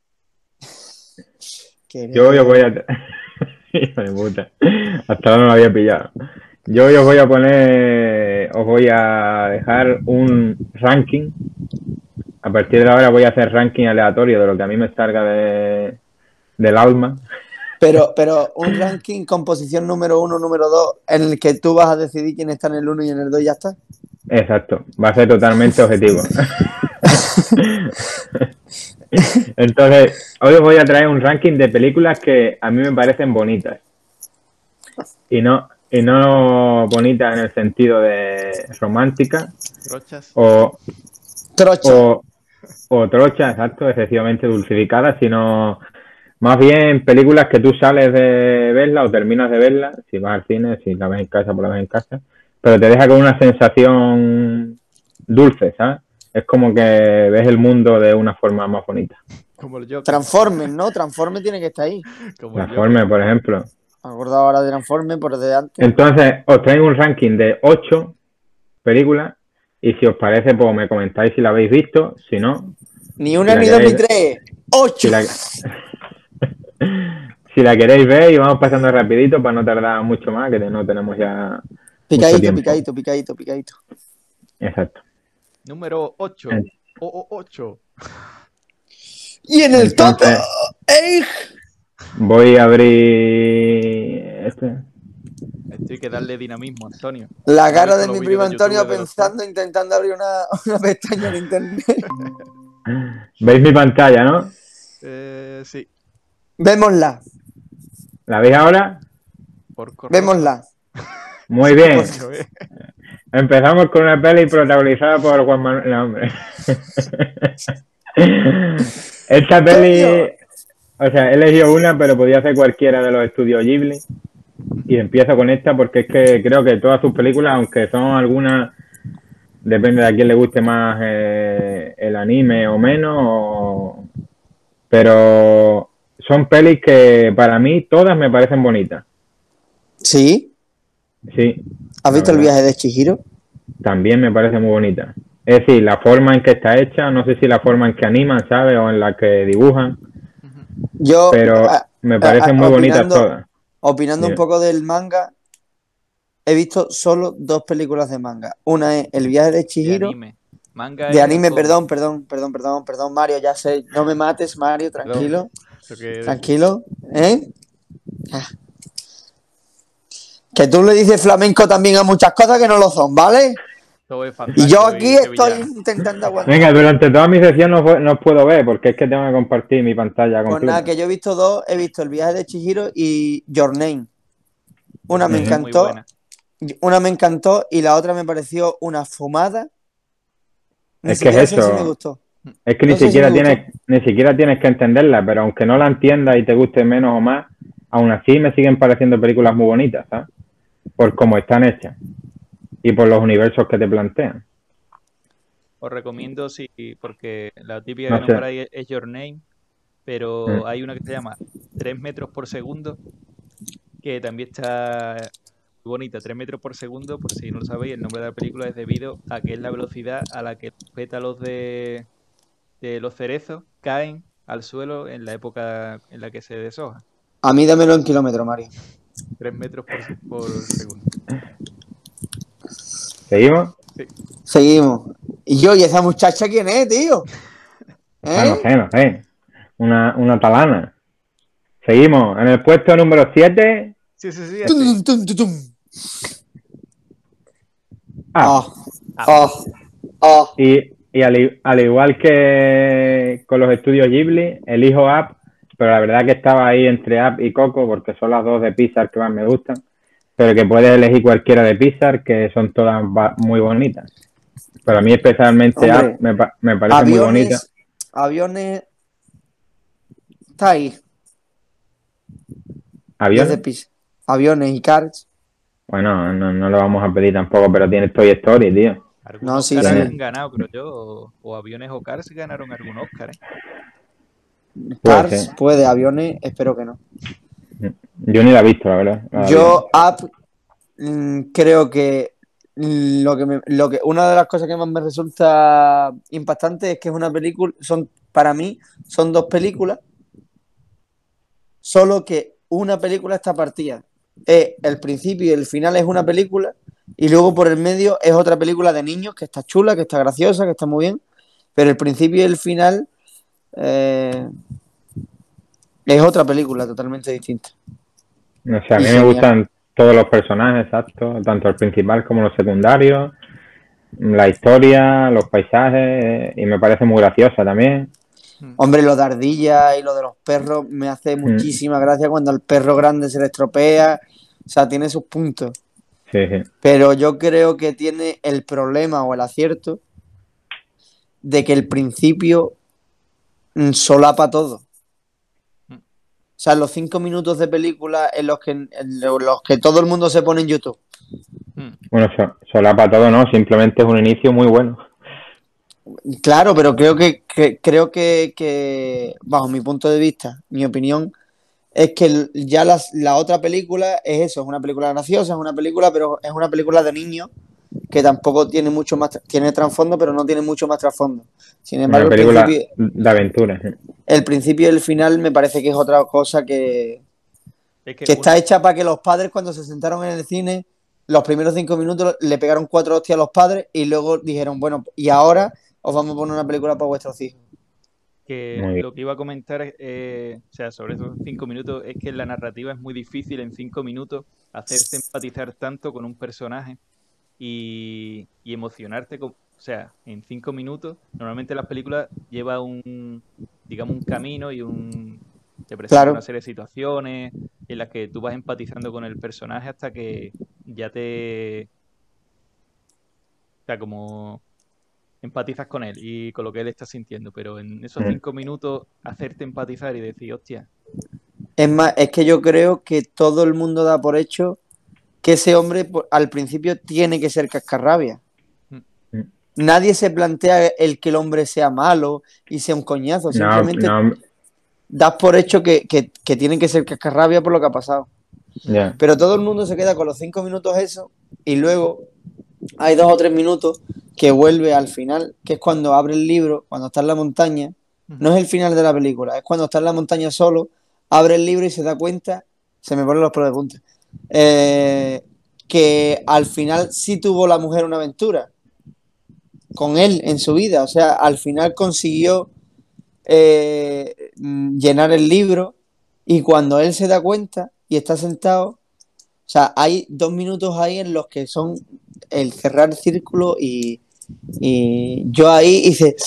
Speaker 1: Que-
Speaker 3: yo hoy os voy a... Hijo de puta. Hasta ahora no lo había pillado. Yo hoy os voy a poner... Os voy a dejar un ranking. A partir de ahora voy a hacer ranking aleatorio de lo que a mí me salga de, del alma.
Speaker 1: Pero, pero un ranking con posición número uno, número dos, en el que tú vas a decidir quién está en el uno y en el dos y ya está.
Speaker 3: Exacto, va a ser totalmente objetivo. Entonces, hoy os voy a traer un ranking de películas que a mí me parecen bonitas. Y no, y no bonitas en el sentido de romántica
Speaker 2: Rochas.
Speaker 3: o,
Speaker 1: Trocha.
Speaker 3: o, o trocha, exacto, excesivamente dulcificadas, sino más bien películas que tú sales de verla o terminas de verla, si vas al cine, si la ves en casa, pues la ves en casa, pero te deja con una sensación dulce, ¿sabes? Es como que ves el mundo de una forma más bonita.
Speaker 2: Como el Joker.
Speaker 1: Transformers, ¿no? Transformers tiene que estar ahí.
Speaker 2: Como el Joker.
Speaker 3: Transformers, por ejemplo.
Speaker 1: Me acuerdo ahora de Transformers por de antes.
Speaker 3: Entonces, os traigo un ranking de ocho películas y si os parece, pues me comentáis si la habéis visto, si no,
Speaker 1: Ni una,
Speaker 3: si la
Speaker 1: ni dos, ni
Speaker 3: queréis-
Speaker 1: tres. ¡Ocho!
Speaker 3: si la, si la queréis ver y vamos pasando rapidito para no tardar mucho más, que no tenemos ya mucho
Speaker 1: Picadito,
Speaker 3: tiempo.
Speaker 1: picadito, picadito, picadito.
Speaker 3: Exacto.
Speaker 2: Número ocho.
Speaker 3: Eh.
Speaker 2: O, o, ocho.
Speaker 1: Y en el top
Speaker 3: Entonces-
Speaker 1: eight.
Speaker 3: Voy a abrir este.
Speaker 2: Esto hay que darle dinamismo, Antonio.
Speaker 1: La
Speaker 2: ¿Has
Speaker 1: cara
Speaker 2: visto
Speaker 1: de
Speaker 2: los
Speaker 1: mi
Speaker 2: vídeos
Speaker 1: primo
Speaker 2: de YouTube
Speaker 1: Antonio
Speaker 2: de los
Speaker 1: pensando, intentando abrir una, una pestaña en internet.
Speaker 3: ¿Veis mi pantalla, no?
Speaker 2: Eh, sí,
Speaker 1: Vémosla,
Speaker 3: ¿La veis ahora?
Speaker 2: por correo.
Speaker 1: vémosla.
Speaker 3: Muy bien.
Speaker 2: Coño, eh.
Speaker 3: Empezamos con una peli protagonizada por Juan Manuel. No, hombre. Esta peli, o sea, he elegido una, pero podía ser cualquiera de los estudios Ghibli. Y empiezo con esta porque es que creo que todas sus películas, aunque son algunas, depende de a quién le guste más eh, el anime o menos, o- pero son pelis que para mí todas me parecen bonitas.
Speaker 1: ¿Sí?
Speaker 3: Sí,
Speaker 1: ¿Has
Speaker 3: la
Speaker 1: visto el
Speaker 3: verdad.
Speaker 1: viaje de Chihiro?
Speaker 3: También me parece muy bonita. Es decir, la forma en que está hecha, no sé si la forma en que animan, ¿sabes? O en la que dibujan,
Speaker 1: Yo,
Speaker 3: pero
Speaker 1: ah,
Speaker 3: me
Speaker 1: ah,
Speaker 3: parecen muy bonitas
Speaker 1: opinando-
Speaker 3: todas.
Speaker 1: opinando un
Speaker 3: Bien.
Speaker 1: poco del manga, he visto solo dos películas de manga. Una es El viaje de
Speaker 2: De
Speaker 1: Chihiro.
Speaker 2: anime. Manga
Speaker 1: De
Speaker 2: es
Speaker 1: anime,
Speaker 2: todo.
Speaker 1: perdón, perdón, perdón, perdón, perdón, Mario, ya sé. No me mates, Mario, tranquilo.
Speaker 2: Lo que-
Speaker 1: Tranquilo, ¿eh? Ah. Que tú le dices flamenco también a muchas cosas que no lo son, ¿vale?
Speaker 2: todo es
Speaker 1: Y
Speaker 2: fantástico
Speaker 1: yo aquí estoy
Speaker 2: sevillano.
Speaker 1: intentando aguantar.
Speaker 3: Venga, durante toda mi sesión no, pu- no os puedo ver porque es que tengo que compartir mi pantalla
Speaker 1: Pues
Speaker 3: completa.
Speaker 1: nada, que yo he visto dos, he visto El viaje de Chihiro y Your Name. Una me
Speaker 3: Ujú.
Speaker 2: Muy
Speaker 1: encantó,
Speaker 2: buena.
Speaker 1: una me encantó y la otra me pareció una fumada. Ni
Speaker 3: Es que
Speaker 1: siquiera
Speaker 3: es
Speaker 1: sé si
Speaker 3: eso.
Speaker 1: me gustó.
Speaker 3: Es que ni
Speaker 1: No sé si
Speaker 3: siquiera
Speaker 1: me gustó.
Speaker 3: tienes, ni siquiera tienes que entenderla, pero aunque no la entiendas y te guste menos o más, aún así me siguen pareciendo películas muy bonitas, ¿sabes? Por cómo están hechas y por los universos que te plantean.
Speaker 2: Os recomiendo, sí, porque la típica
Speaker 3: No
Speaker 2: que
Speaker 3: sé.
Speaker 2: nombráis es- es Your Name, pero
Speaker 3: Mm.
Speaker 2: hay una que se llama tres metros por segundo, que también está muy bonita. tres metros por segundo, por si no lo sabéis, el nombre de la película es debido a que es la velocidad a la que los pétalos de, de los cerezos caen al suelo en la época en la que se deshoja.
Speaker 1: A mí dámelo en kilómetros, Mario.
Speaker 2: tres metros por, por segundo.
Speaker 3: ¿Seguimos?
Speaker 1: Seguimos. Y yo, ¿y esa muchacha quién es, tío?
Speaker 3: Ah, no
Speaker 1: ¿Eh?
Speaker 3: sé, no sé. Una, una talana. Seguimos. En el puesto número siete.
Speaker 2: Sí, sí, sí.
Speaker 1: Tum,
Speaker 2: este.
Speaker 1: tum, tum, tum.
Speaker 3: Ah,
Speaker 1: Ah, ah, ah.
Speaker 3: y, y al, i- al igual que con los estudios Ghibli, elijo Up, pero la verdad que estaba ahí entre Up y Coco, porque son las dos de Pixar que más me gustan, pero que puedes elegir cualquiera de Pixar, que son todas ba- muy bonitas. Pero a mí especialmente
Speaker 1: Hombre,
Speaker 3: Up me, pa- me parece muy bonita.
Speaker 1: Aviones, aviones. Está ahí.
Speaker 3: ¿Aviones?
Speaker 1: Desde Pis- Aviones y Cars.
Speaker 3: Bueno, no, no lo vamos a pedir tampoco, pero tiene Toy Story, tío.
Speaker 2: Algunos
Speaker 1: No, sí,
Speaker 2: Oscar
Speaker 3: sí.
Speaker 2: han ganado, creo yo, o, o aviones o cars ganaron algún Oscar, ¿eh?
Speaker 3: Puede
Speaker 1: Cars
Speaker 3: ser.
Speaker 1: puede, aviones, espero que no.
Speaker 3: Yo ni la he visto, la verdad. la
Speaker 1: Yo, Up, mm, creo que mm, lo que me- lo que una de las cosas que más me resulta impactante es que es una película, son para mí son dos películas, solo que una película está partida. Es el principio y el final es una película y luego por el medio es otra película de niños que está chula, que está graciosa, que está muy bien, pero el principio y el final eh, Es otra película totalmente distinta.
Speaker 3: No sé, a
Speaker 1: Y
Speaker 3: mí me
Speaker 1: genial.
Speaker 3: gustan todos los personajes, exacto, tanto el principal como los secundarios, la historia, los paisajes, y me parece muy graciosa también.
Speaker 1: Hombre, lo de ardilla y lo de los perros me hace muchísima gracia cuando al perro grande se le estropea. O sea, tiene sus puntos.
Speaker 3: Sí, sí.
Speaker 1: Pero yo creo que tiene el problema o el acierto de que el principio mm, solapa todo. O sea, los cinco minutos de película en los que, en los que todo el mundo se pone en YouTube.
Speaker 3: Bueno, so- solapa todo, ¿no? Simplemente es un inicio muy bueno.
Speaker 1: Claro, pero creo que, que- creo que, que, bajo mi punto de vista, mi opinión, es que el- ya las- la otra película es eso, es una película graciosa, es una película, pero es una película de niños que tampoco tiene mucho más, tra- tiene trasfondo, pero no tiene mucho más trasfondo. Sin embargo,
Speaker 3: Una
Speaker 1: el
Speaker 3: película
Speaker 1: principio,
Speaker 3: de aventuras. sí.
Speaker 1: el principio y el final me parece que es otra cosa que,
Speaker 2: Es que
Speaker 1: que está
Speaker 2: una-
Speaker 1: hecha para que los padres cuando se sentaron en el cine, los primeros cinco minutos le pegaron cuatro hostias a los padres y luego dijeron, bueno, y ahora os vamos a poner una película para vuestros hijos.
Speaker 2: que
Speaker 3: Muy bien.
Speaker 2: lo que iba a comentar, es, eh, o sea, sobre esos cinco minutos, es que la narrativa es muy difícil en cinco minutos hacerte empatizar tanto con un personaje y, y emocionarte, con, o sea, en cinco minutos, normalmente las películas lleva un, digamos, un camino y un, te presenta
Speaker 1: Claro.
Speaker 2: una serie de situaciones en las que tú vas empatizando con el personaje hasta que ya te, o sea, como empatizas con él y con lo que él está sintiendo, pero en esos
Speaker 3: Mm.
Speaker 2: cinco minutos hacerte empatizar y decir, hostia,
Speaker 1: Es más, es que yo creo que todo el mundo da por hecho que ese hombre por- al principio tiene que ser cascarrabia.
Speaker 3: Mm.
Speaker 1: Nadie se plantea el que el hombre sea malo y sea un coñazo.
Speaker 3: No,
Speaker 1: Simplemente
Speaker 3: no,
Speaker 1: das por hecho que, que, que tiene que ser cascarrabia por lo que ha pasado.
Speaker 3: ya.
Speaker 1: Pero todo el mundo se queda con los cinco minutos eso y luego hay dos o tres minutos que vuelve al final, que es cuando abre el libro, cuando está en la montaña. No es el final de la película, es cuando está en la montaña solo, abre el libro y se da cuenta, se me ponen los pelos de punta, eh, que al final sí tuvo la mujer una aventura con él en su vida. O sea, al final consiguió eh, mm, llenar el libro y cuando él se da cuenta y está sentado, o sea, hay dos minutos ahí en los que son el cerrar el círculo y, y yo ahí hice...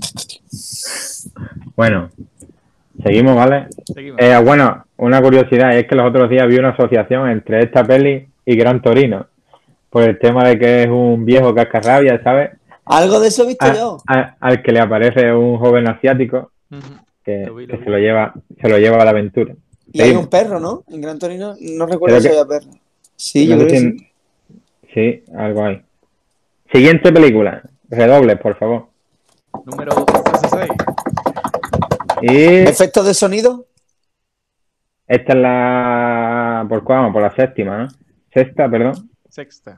Speaker 3: Bueno, seguimos, ¿vale?
Speaker 2: seguimos.
Speaker 3: Eh, bueno, una curiosidad es que los otros días vi una asociación entre esta peli y Gran Torino, por el tema de que es un viejo cascarrabia, ¿sabes?
Speaker 1: Algo de eso he visto
Speaker 3: A-
Speaker 1: yo.
Speaker 3: a- al que le aparece un joven asiático
Speaker 2: Ujú.
Speaker 3: que,
Speaker 2: Lo vi, lo
Speaker 3: que
Speaker 2: vi.
Speaker 3: se lo lleva, se lo lleva a la aventura.
Speaker 1: Y hay
Speaker 3: Seguimos.
Speaker 1: un perro, ¿no? En Gran Torino no recuerdo
Speaker 3: Creo
Speaker 1: si
Speaker 3: que-
Speaker 1: había perro. Sí,
Speaker 3: No
Speaker 1: yo
Speaker 3: sé
Speaker 1: creo que
Speaker 3: si
Speaker 1: sí.
Speaker 3: en- Sí, algo hay. Siguiente película. Redobles, por favor.
Speaker 2: Número dieciséis.
Speaker 3: Y
Speaker 1: ¿Efectos de sonido?
Speaker 3: esta es la... ¿Por cuál vamos? Por la séptima, ¿no? Sexta, perdón.
Speaker 2: Sexta.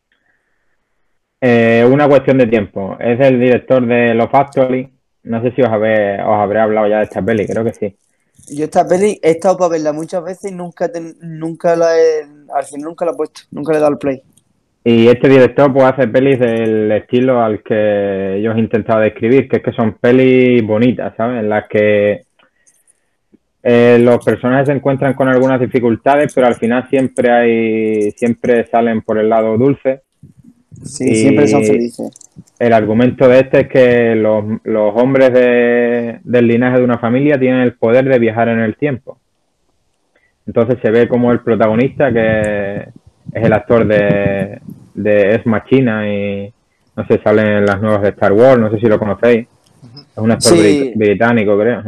Speaker 3: Eh, una cuestión de tiempo. Es el director de Love Actually. No sé si os, habe- os habré hablado ya de esta peli, creo que sí.
Speaker 1: Yo esta peli he estado para verla muchas veces y nunca, ten- nunca la he... Al final nunca la he puesto. Nunca le he dado el play.
Speaker 3: Y este director pues hace pelis del estilo al que yo he intentado describir, que es que son pelis bonitas, ¿sabes? En las que eh, los personajes se encuentran con algunas dificultades, pero al final siempre hay, siempre salen por el lado dulce.
Speaker 1: Sí,
Speaker 3: Y-
Speaker 1: siempre son felices.
Speaker 3: El argumento de este es que los, los hombres de- del linaje de una familia tienen el poder de viajar en el tiempo. Entonces se ve como el protagonista, que es el actor de, de Ex Machina y no sé, sale en las nuevas de Star Wars, no sé si lo conocéis. Es un actor
Speaker 1: Sí.
Speaker 3: brit- británico, creo.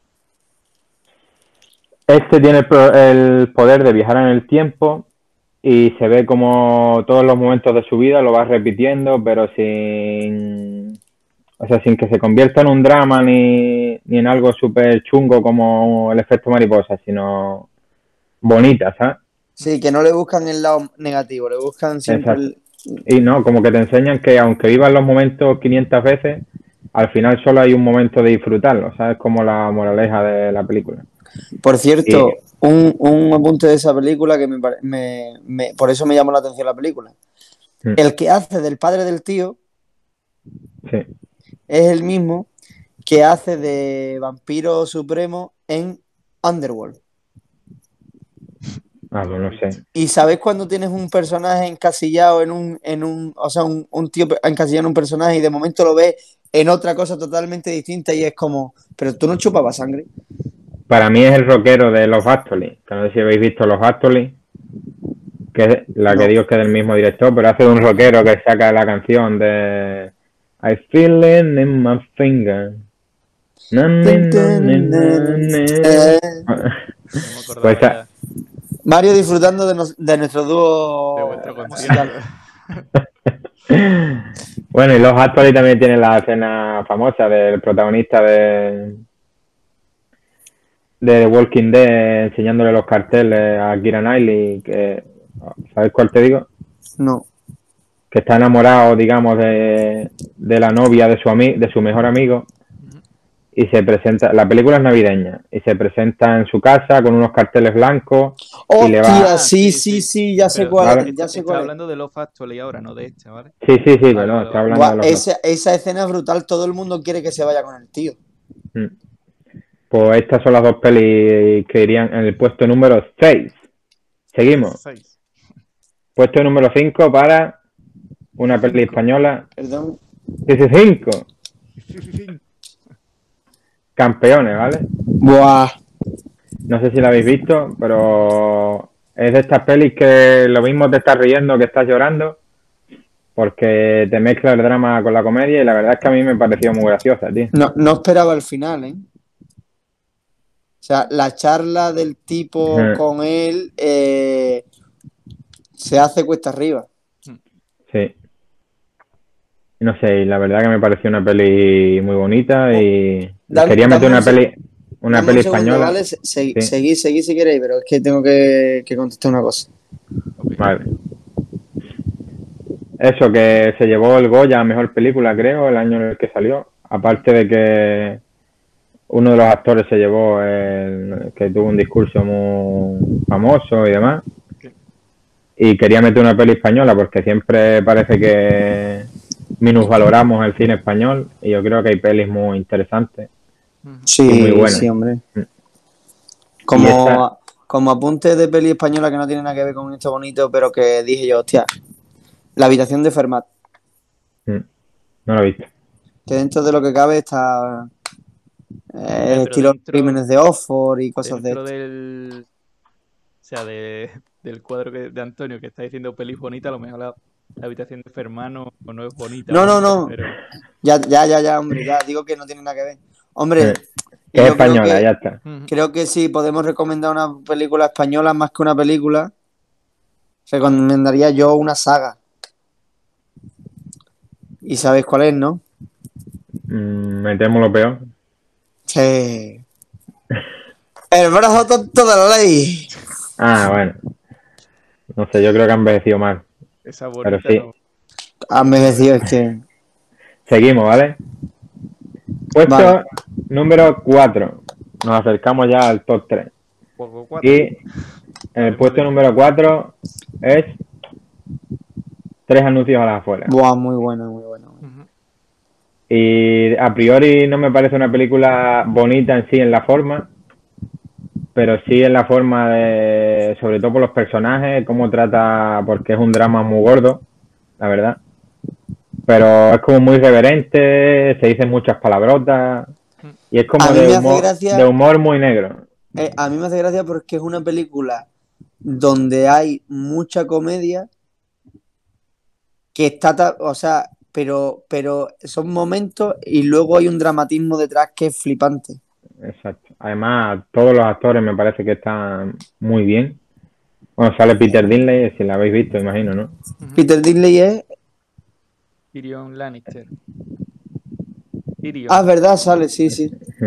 Speaker 3: Este tiene el, pro- el poder de viajar en el tiempo y se ve como todos los momentos de su vida lo va repitiendo, pero sin, o sea, sin que se convierta en un drama ni, ni en algo súper chungo como el efecto mariposa, sino bonita, ¿sabes?
Speaker 1: Sí, que no le buscan el lado negativo, le buscan siempre el...
Speaker 3: Y no, como que te enseñan que aunque vivas los momentos quinientas veces, al final solo hay un momento de disfrutarlo, ¿sabes? Como la moraleja de la película.
Speaker 1: Por cierto,
Speaker 3: Y-
Speaker 1: un, un apunte de esa película que me, pare- me- me- por eso me llamó la atención la película.
Speaker 3: Mm.
Speaker 1: El que hace del padre del tío
Speaker 3: Sí,
Speaker 1: es el mismo que hace de vampiro supremo en Underworld.
Speaker 3: Ah, pues no sé.
Speaker 1: ¿Y sabes cuando tienes un personaje encasillado en un, en un, o sea, un, un tío encasillado en un personaje y de momento lo ves en otra cosa totalmente distinta y es como, pero tú no chupabas sangre?
Speaker 3: Para mí es el rockero de Los Actually, que no sé si habéis visto Los Actually, que es la que
Speaker 1: No.
Speaker 3: digo que es del mismo director, pero hace de un rockero que saca la canción de I feel it in my finger. Na, na, na, na, na, na.
Speaker 1: Eh,
Speaker 2: No me acordaba
Speaker 3: Pues esa-
Speaker 2: ya
Speaker 1: Mario disfrutando de, nos- de nuestro
Speaker 2: de
Speaker 1: dúo
Speaker 2: vuestro
Speaker 1: musical.
Speaker 2: concierto.
Speaker 3: Bueno, y Los Actually también tiene la escena famosa del protagonista de de The Walking Dead enseñándole los carteles a Keira Knightley, que ¿sabes cuál te digo?
Speaker 1: No.
Speaker 3: Que está enamorado, digamos, de, de la novia de su ami- de su mejor amigo y se presenta, la película es navideña y se presenta en su casa con unos carteles blancos y le va,
Speaker 1: Hostia,
Speaker 2: Ah,
Speaker 1: sí,
Speaker 2: sí,
Speaker 1: sí,
Speaker 2: sí.
Speaker 1: sí, ya sé
Speaker 2: Pero
Speaker 1: cuál
Speaker 3: Claro.
Speaker 1: es,
Speaker 2: está,
Speaker 1: ya sé
Speaker 2: está
Speaker 1: cuál es.
Speaker 2: hablando de Love Actually ahora, no de este, ¿vale?
Speaker 3: sí, sí, sí,
Speaker 2: Vale,
Speaker 3: pero no,
Speaker 2: vale,
Speaker 3: está
Speaker 2: vale.
Speaker 3: hablando
Speaker 1: Buah,
Speaker 3: de los
Speaker 1: esa, esa escena es brutal, todo el mundo quiere que se vaya con el tío.
Speaker 3: Mm. Pues estas son las dos pelis que irían en el puesto número seis. Seguimos.
Speaker 2: Seis.
Speaker 3: Puesto número cinco para una peli española.
Speaker 1: Perdón.
Speaker 3: dieciséis. Campeones, ¿vale?
Speaker 1: Buah.
Speaker 3: No sé si la habéis visto, pero es de estas pelis que lo mismo te estás riendo que estás llorando, porque te mezcla el drama con la comedia y la verdad es que a mí me pareció muy graciosa, tío.
Speaker 1: No, no esperaba el final, ¿eh? O sea, la charla del tipo
Speaker 3: Ujú.
Speaker 1: con él eh, se hace cuesta arriba.
Speaker 3: Sí. No sé, y la verdad que me pareció una peli muy bonita y
Speaker 1: Dame-
Speaker 3: quería meter
Speaker 1: dame
Speaker 3: una
Speaker 1: un seg-
Speaker 3: peli, una
Speaker 1: Dame
Speaker 3: peli
Speaker 1: un segundo,
Speaker 3: española.
Speaker 1: ¿vale? Se- se-
Speaker 3: Sí.
Speaker 1: Seguí, seguí si queréis, pero es que tengo que, que contestar una cosa.
Speaker 2: Ok.
Speaker 3: Vale. Eso, que se llevó el Goya a mejor película, creo, el año en el que salió. Aparte de que uno de los actores se llevó el, que tuvo un discurso muy famoso y demás. Y quería meter una peli española porque siempre parece que minusvaloramos el cine español y yo creo que hay pelis muy interesantes.
Speaker 1: Sí,
Speaker 3: Y muy buena.
Speaker 1: sí, hombre.
Speaker 3: Mm.
Speaker 1: Como,
Speaker 3: Y esta-
Speaker 1: como apunte de peli española que no tiene nada que ver con esto bonito, pero que dije yo, hostia, La habitación de Fermat,
Speaker 3: Mm, no lo he visto.
Speaker 1: que dentro de lo que cabe está eh,
Speaker 2: pero
Speaker 1: estilo
Speaker 2: dentro-
Speaker 1: Crímenes de Oxford y cosas de
Speaker 2: Dentro
Speaker 1: esto.
Speaker 2: del. O sea, de, del cuadro que, de Antonio que está diciendo pelis bonitas, a lo mejor la, la habitación de Fermano no es bonita.
Speaker 1: No, no,
Speaker 2: bonita,
Speaker 1: no.
Speaker 2: Pero
Speaker 1: Ya, ya, ya, ya, hombre, ya digo que no tiene nada que ver. Hombre,
Speaker 3: Eh,
Speaker 1: y
Speaker 3: Es
Speaker 1: yo creo
Speaker 3: española,
Speaker 1: que-
Speaker 3: ya está.
Speaker 2: Ujú.
Speaker 1: Creo que sí, podemos recomendar una película española más que una película. Recomendaría yo una saga. Y sabéis cuál es, ¿no?
Speaker 3: Mm, me temo lo peor.
Speaker 1: Sí. El brazo tonto de la ley.
Speaker 3: Ah, bueno. No sé, yo creo que ha envejecido mal.
Speaker 2: Esa bonita
Speaker 3: sí.
Speaker 2: no.
Speaker 1: Ha envejecido, es que.
Speaker 3: Seguimos, ¿vale? Puesto
Speaker 1: Vale.
Speaker 3: número cuatro. Nos acercamos ya al top tres.
Speaker 2: Poco cuatro.
Speaker 3: Y en el puesto número cuatro es Tres anuncios a las afueras.
Speaker 1: Buah, muy buena, muy buena.
Speaker 2: Ujú.
Speaker 3: Y a priori no me parece una película bonita en sí en la forma, pero sí en la forma de, sobre todo por los personajes, cómo trata, porque es un drama muy gordo, la verdad. Pero es como muy reverente, se dicen muchas palabrotas y es como
Speaker 1: A mí me
Speaker 3: de
Speaker 1: hace
Speaker 3: humor,
Speaker 1: gracia-
Speaker 3: de humor muy negro.
Speaker 1: Eh, a mí me hace gracia porque es una película donde hay mucha comedia que está, ta- o sea, pero, pero son momentos y luego hay un dramatismo detrás que es flipante.
Speaker 3: Exacto. Además, todos los actores me parece que están muy bien. Bueno, sale Peter Dinklage, si la habéis visto, imagino, ¿no?
Speaker 1: Peter Dinklage es...
Speaker 2: Tyrion Lannister. Tyrion.
Speaker 1: Ah, es verdad, sale, sí, sí.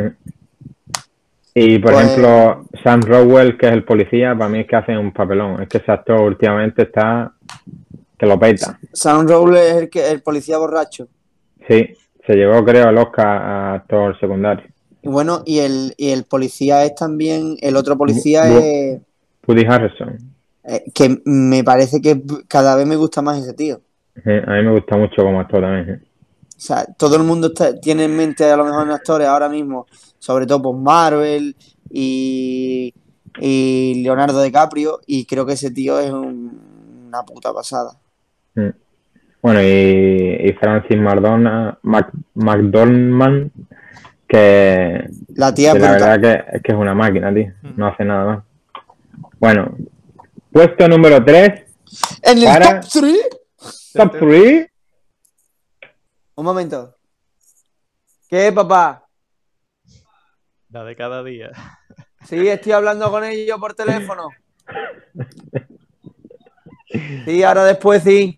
Speaker 3: Y por
Speaker 1: Pues-
Speaker 3: ejemplo, Sam Rockwell, que es el policía, para mí es que hace un papelón. Es que ese actor últimamente está que lo peta.
Speaker 1: Sam Rowley es el, que, el policía borracho.
Speaker 3: Sí, se llevó, creo, el Oscar a actor secundario.
Speaker 1: Y bueno, y el, y el policía es también, el otro policía
Speaker 3: Bu- bu-
Speaker 1: es...
Speaker 3: Woody Harrelson.
Speaker 1: eh, que me parece que cada vez me gusta más ese tío.
Speaker 3: Eh, A mí me gusta mucho como actor también. eh.
Speaker 1: O sea, todo el mundo está- tiene en mente a lo mejor en actores ahora mismo, sobre todo por Marvel y, y Leonardo DiCaprio, y creo que ese tío es un- una puta pasada.
Speaker 3: Mm. Bueno, y, y Francis McDormand, Mac- McDormand, que,
Speaker 1: La tía
Speaker 3: que
Speaker 1: es
Speaker 3: la
Speaker 1: brutal.
Speaker 3: verdad que, es que es una máquina, tío.
Speaker 2: Ujú.
Speaker 3: No hace nada más. Bueno, puesto número tres,
Speaker 1: En el
Speaker 3: para-
Speaker 1: top tres.
Speaker 3: top tres.
Speaker 1: Un momento. ¿Qué, papá?
Speaker 2: La de cada día.
Speaker 1: Sí, estoy hablando con ellos por teléfono. Sí, ahora después sí.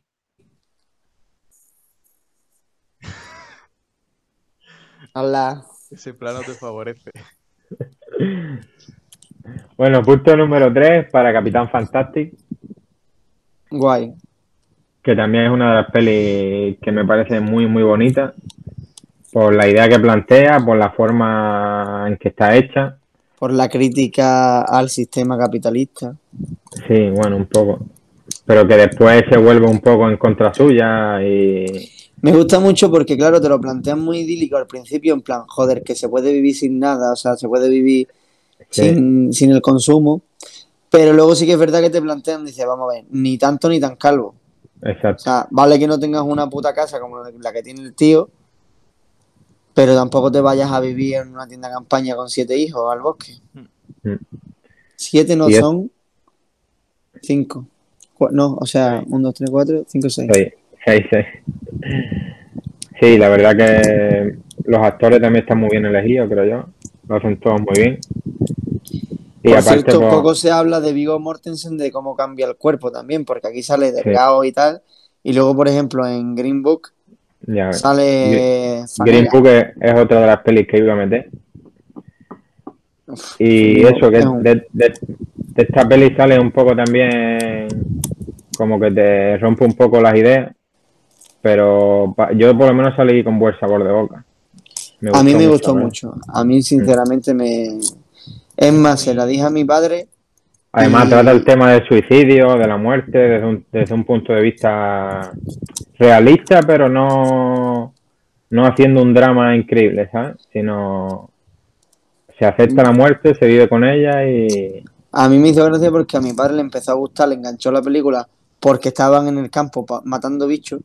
Speaker 1: Hola.
Speaker 2: Ese plano te favorece.
Speaker 3: Bueno, puesto número tres para Capitán Fantastic,
Speaker 1: Guay.
Speaker 3: que también es una de las pelis que me parece muy, muy bonita, por la idea que plantea, por la forma en que está hecha.
Speaker 1: Por la crítica al sistema capitalista.
Speaker 3: Sí, bueno, un poco. Pero que después se vuelve un poco en contra suya y...
Speaker 1: Me gusta mucho porque, claro, te lo plantean muy idílico al principio, en plan, joder, que se puede vivir sin nada, o sea, se puede vivir
Speaker 3: Sí.
Speaker 1: sin, sin el consumo, pero luego sí que es verdad que te plantean, dice, vamos a ver, ni tanto ni tan calvo. O
Speaker 3: Exacto.
Speaker 1: sea, vale que no tengas una puta casa como la que tiene el tío, pero tampoco te vayas a vivir en una tienda de campaña con siete hijos al bosque.
Speaker 3: Mm.
Speaker 1: Siete no
Speaker 3: Y es-
Speaker 1: son cinco. Cu- No, o sea,
Speaker 2: Seis.
Speaker 1: un, dos, tres, cuatro, cinco, seis.
Speaker 3: Sí, sí, sí. Sí, la verdad que los actores también están muy bien elegidos, creo yo. Lo hacen todos muy bien. Y
Speaker 1: Por
Speaker 3: aparte,
Speaker 1: cierto,
Speaker 3: pues,
Speaker 1: poco se habla de Viggo Mortensen, de cómo cambia el cuerpo también, porque aquí sale delgado y tal, y luego, por ejemplo, en Green Book
Speaker 3: ya,
Speaker 1: sale
Speaker 3: Green
Speaker 1: Fanega.
Speaker 3: Book es, es otra de las pelis que iba a meter. Y
Speaker 1: Green Book
Speaker 3: eso, que
Speaker 1: es un-
Speaker 3: de, de- de esta peli sale un poco también como que te rompe un poco las ideas, pero pa- yo por lo menos salí con buen sabor de boca. Me
Speaker 1: A mí me gustó
Speaker 3: ¿verdad?
Speaker 1: mucho. A mí, sinceramente, me. Es más, se la dije a mi padre.
Speaker 3: Además,
Speaker 1: y-
Speaker 3: trata el tema del suicidio, de la muerte, desde un, desde un punto de vista realista, pero no, no haciendo un drama increíble, ¿sabes? Sino se acepta la muerte, se vive con ella y...
Speaker 1: A mí me hizo gracia porque a mi padre le empezó a gustar, le enganchó la película porque estaban en el campo pa- matando bichos.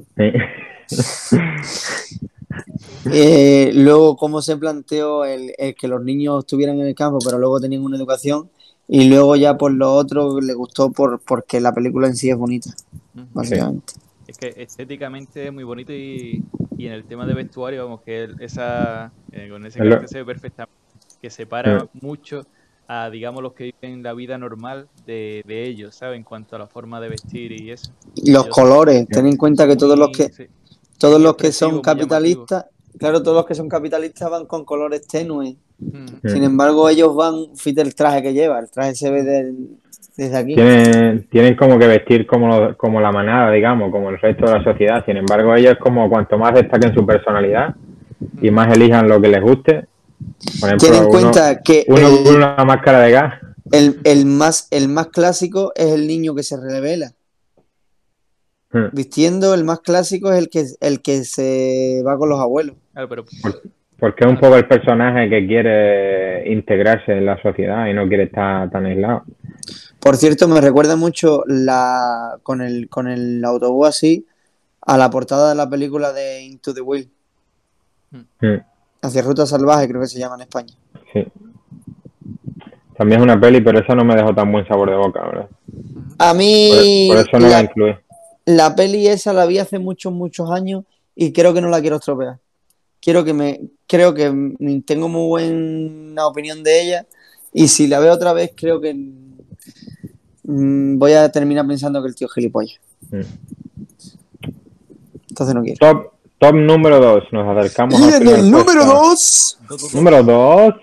Speaker 1: Eh, luego, cómo se planteó el, el que los niños estuvieran en el campo, pero luego tenían una educación. Y luego, ya por lo otro, le gustó por, porque la película en sí es bonita,
Speaker 2: Ujú.
Speaker 1: básicamente.
Speaker 2: Es que estéticamente es muy bonito y, y en el tema de vestuario, vamos, que el- esa eh, con ese
Speaker 3: Es lo-
Speaker 2: cartel se ve perfectamente, que separa mucho a, digamos, los que viven la vida normal de, de ellos, ¿sabes? En cuanto a la forma de vestir y eso.
Speaker 1: Y los
Speaker 2: Yo-
Speaker 1: colores, ten en cuenta que todos los
Speaker 2: Muy-
Speaker 1: que
Speaker 2: sí,
Speaker 1: todos
Speaker 2: muy
Speaker 1: los que
Speaker 2: expresivo,
Speaker 1: son
Speaker 2: muy llamativo.
Speaker 1: capitalistas, claro, todos los que son capitalistas van con colores tenues.
Speaker 2: Ujú.
Speaker 1: Sin embargo, ellos van, fíjate el traje que lleva, el traje se ve del- desde aquí.
Speaker 3: Tienen, tienen como que vestir como, lo- como la manada, digamos, como el resto de la sociedad. Sin embargo, ellos como cuanto más destaquen su personalidad y más elijan lo que les guste. Por ejemplo,
Speaker 1: Ten en
Speaker 3: uno,
Speaker 1: cuenta que
Speaker 3: uno
Speaker 1: el-
Speaker 3: con una máscara de gas.
Speaker 1: El, el más, el más clásico es el niño que se revela.
Speaker 3: Hmm.
Speaker 1: Vistiendo, el más clásico es el que, el que se va con los abuelos.
Speaker 2: Claro, pero
Speaker 3: Porque es un poco el personaje que quiere integrarse en la sociedad y no quiere estar tan aislado.
Speaker 1: Por cierto, me recuerda mucho la con el, con el autobús así a la portada de la película de Into the Wild.
Speaker 3: Hmm.
Speaker 1: Hacia Ruta Salvaje, creo que se llama en España.
Speaker 3: Sí. También es una peli, pero esa no me dejó tan buen sabor de boca, ¿verdad?
Speaker 1: A
Speaker 3: Por,
Speaker 1: mí
Speaker 3: por eso no la
Speaker 1: la,
Speaker 3: incluí.
Speaker 1: la peli esa la vi hace muchos, muchos años y creo que no la quiero estropear. Quiero que me, creo que mm, tengo muy buena opinión de ella y si la veo otra vez creo que mm, voy a terminar pensando que el tío es gilipollas.
Speaker 3: Hmm.
Speaker 1: Entonces no quiero.
Speaker 3: Top, top número dos. Nos acercamos
Speaker 1: Y
Speaker 3: al
Speaker 1: en
Speaker 3: primer
Speaker 1: el número
Speaker 3: puesto.
Speaker 1: dos,
Speaker 3: Número dos.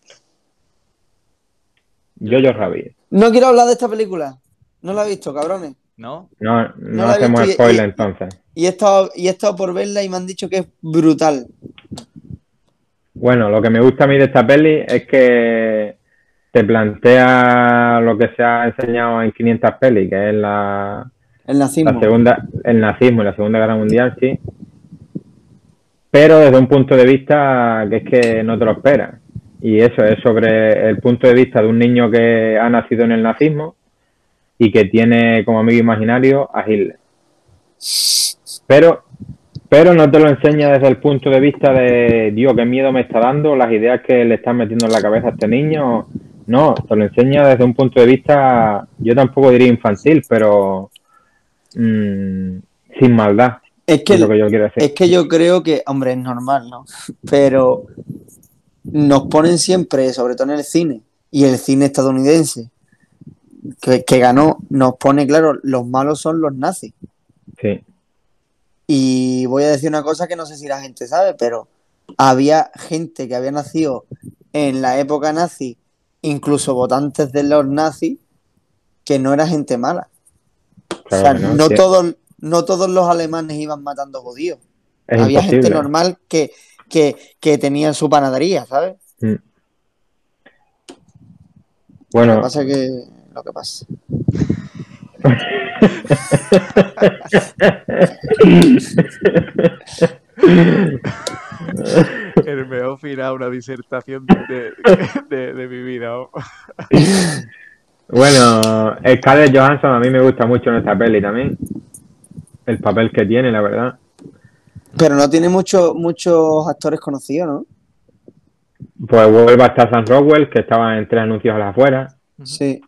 Speaker 3: Jojo Rabbit.
Speaker 1: no quiero hablar de esta película. No la he visto, cabrones.
Speaker 2: ¿no?
Speaker 3: No, no,
Speaker 1: No la he
Speaker 3: hacemos
Speaker 1: visto y-
Speaker 3: spoiler
Speaker 1: y-
Speaker 3: entonces.
Speaker 1: Y he estado, y he estado por verla y me han dicho que es brutal.
Speaker 3: Bueno, lo que me gusta a mí de esta peli es que te plantea lo que se ha enseñado en quinientas pelis, que es la,
Speaker 1: El nazismo.
Speaker 3: la segunda, el nazismo y la Segunda Guerra Mundial, sí. Pero desde un punto de vista que es que no te lo esperas. Y eso es sobre el punto de vista de un niño que ha nacido en el nazismo y que tiene como amigo imaginario a Hitler. Pero, pero no te lo enseña desde el punto de vista de, Dios, qué miedo me está dando, las ideas que le están metiendo en la cabeza a este niño. No, te lo enseña desde un punto de vista, yo tampoco diría infantil, pero mmm, sin maldad.
Speaker 1: Es que,
Speaker 3: es lo que yo quiero decir.
Speaker 1: es que yo creo que, hombre, es normal, ¿no? Pero nos ponen siempre, sobre todo en el cine, y el cine estadounidense, que, que ganó, nos pone, claro, los malos son los nazis.
Speaker 3: Sí.
Speaker 1: Y voy a decir una cosa que no sé si la gente sabe, pero había gente que había nacido en la época nazi, incluso votantes de los nazis, que no era gente mala.
Speaker 3: Claro,
Speaker 1: o sea,
Speaker 3: no,
Speaker 1: no,
Speaker 3: sí.
Speaker 1: todos, no todos los alemanes iban matando judíos.
Speaker 3: Es
Speaker 1: había
Speaker 3: imposible.
Speaker 1: gente normal que, que, que tenía su panadería, ¿sabes?
Speaker 3: Mm.
Speaker 1: Lo
Speaker 3: Bueno,
Speaker 1: que pasa es que... Lo que pasa.
Speaker 2: El mejor final a una disertación de, de, de mi vida. ¿no?
Speaker 3: bueno, Scarlett Johansson a mí me gusta mucho en esta peli también. El papel que tiene, la verdad.
Speaker 1: Pero no tiene mucho, muchos actores conocidos, ¿no?
Speaker 3: Pues vuelve a estar Sam Rockwell, que estaba en tres anuncios a las afueras.
Speaker 1: Sí.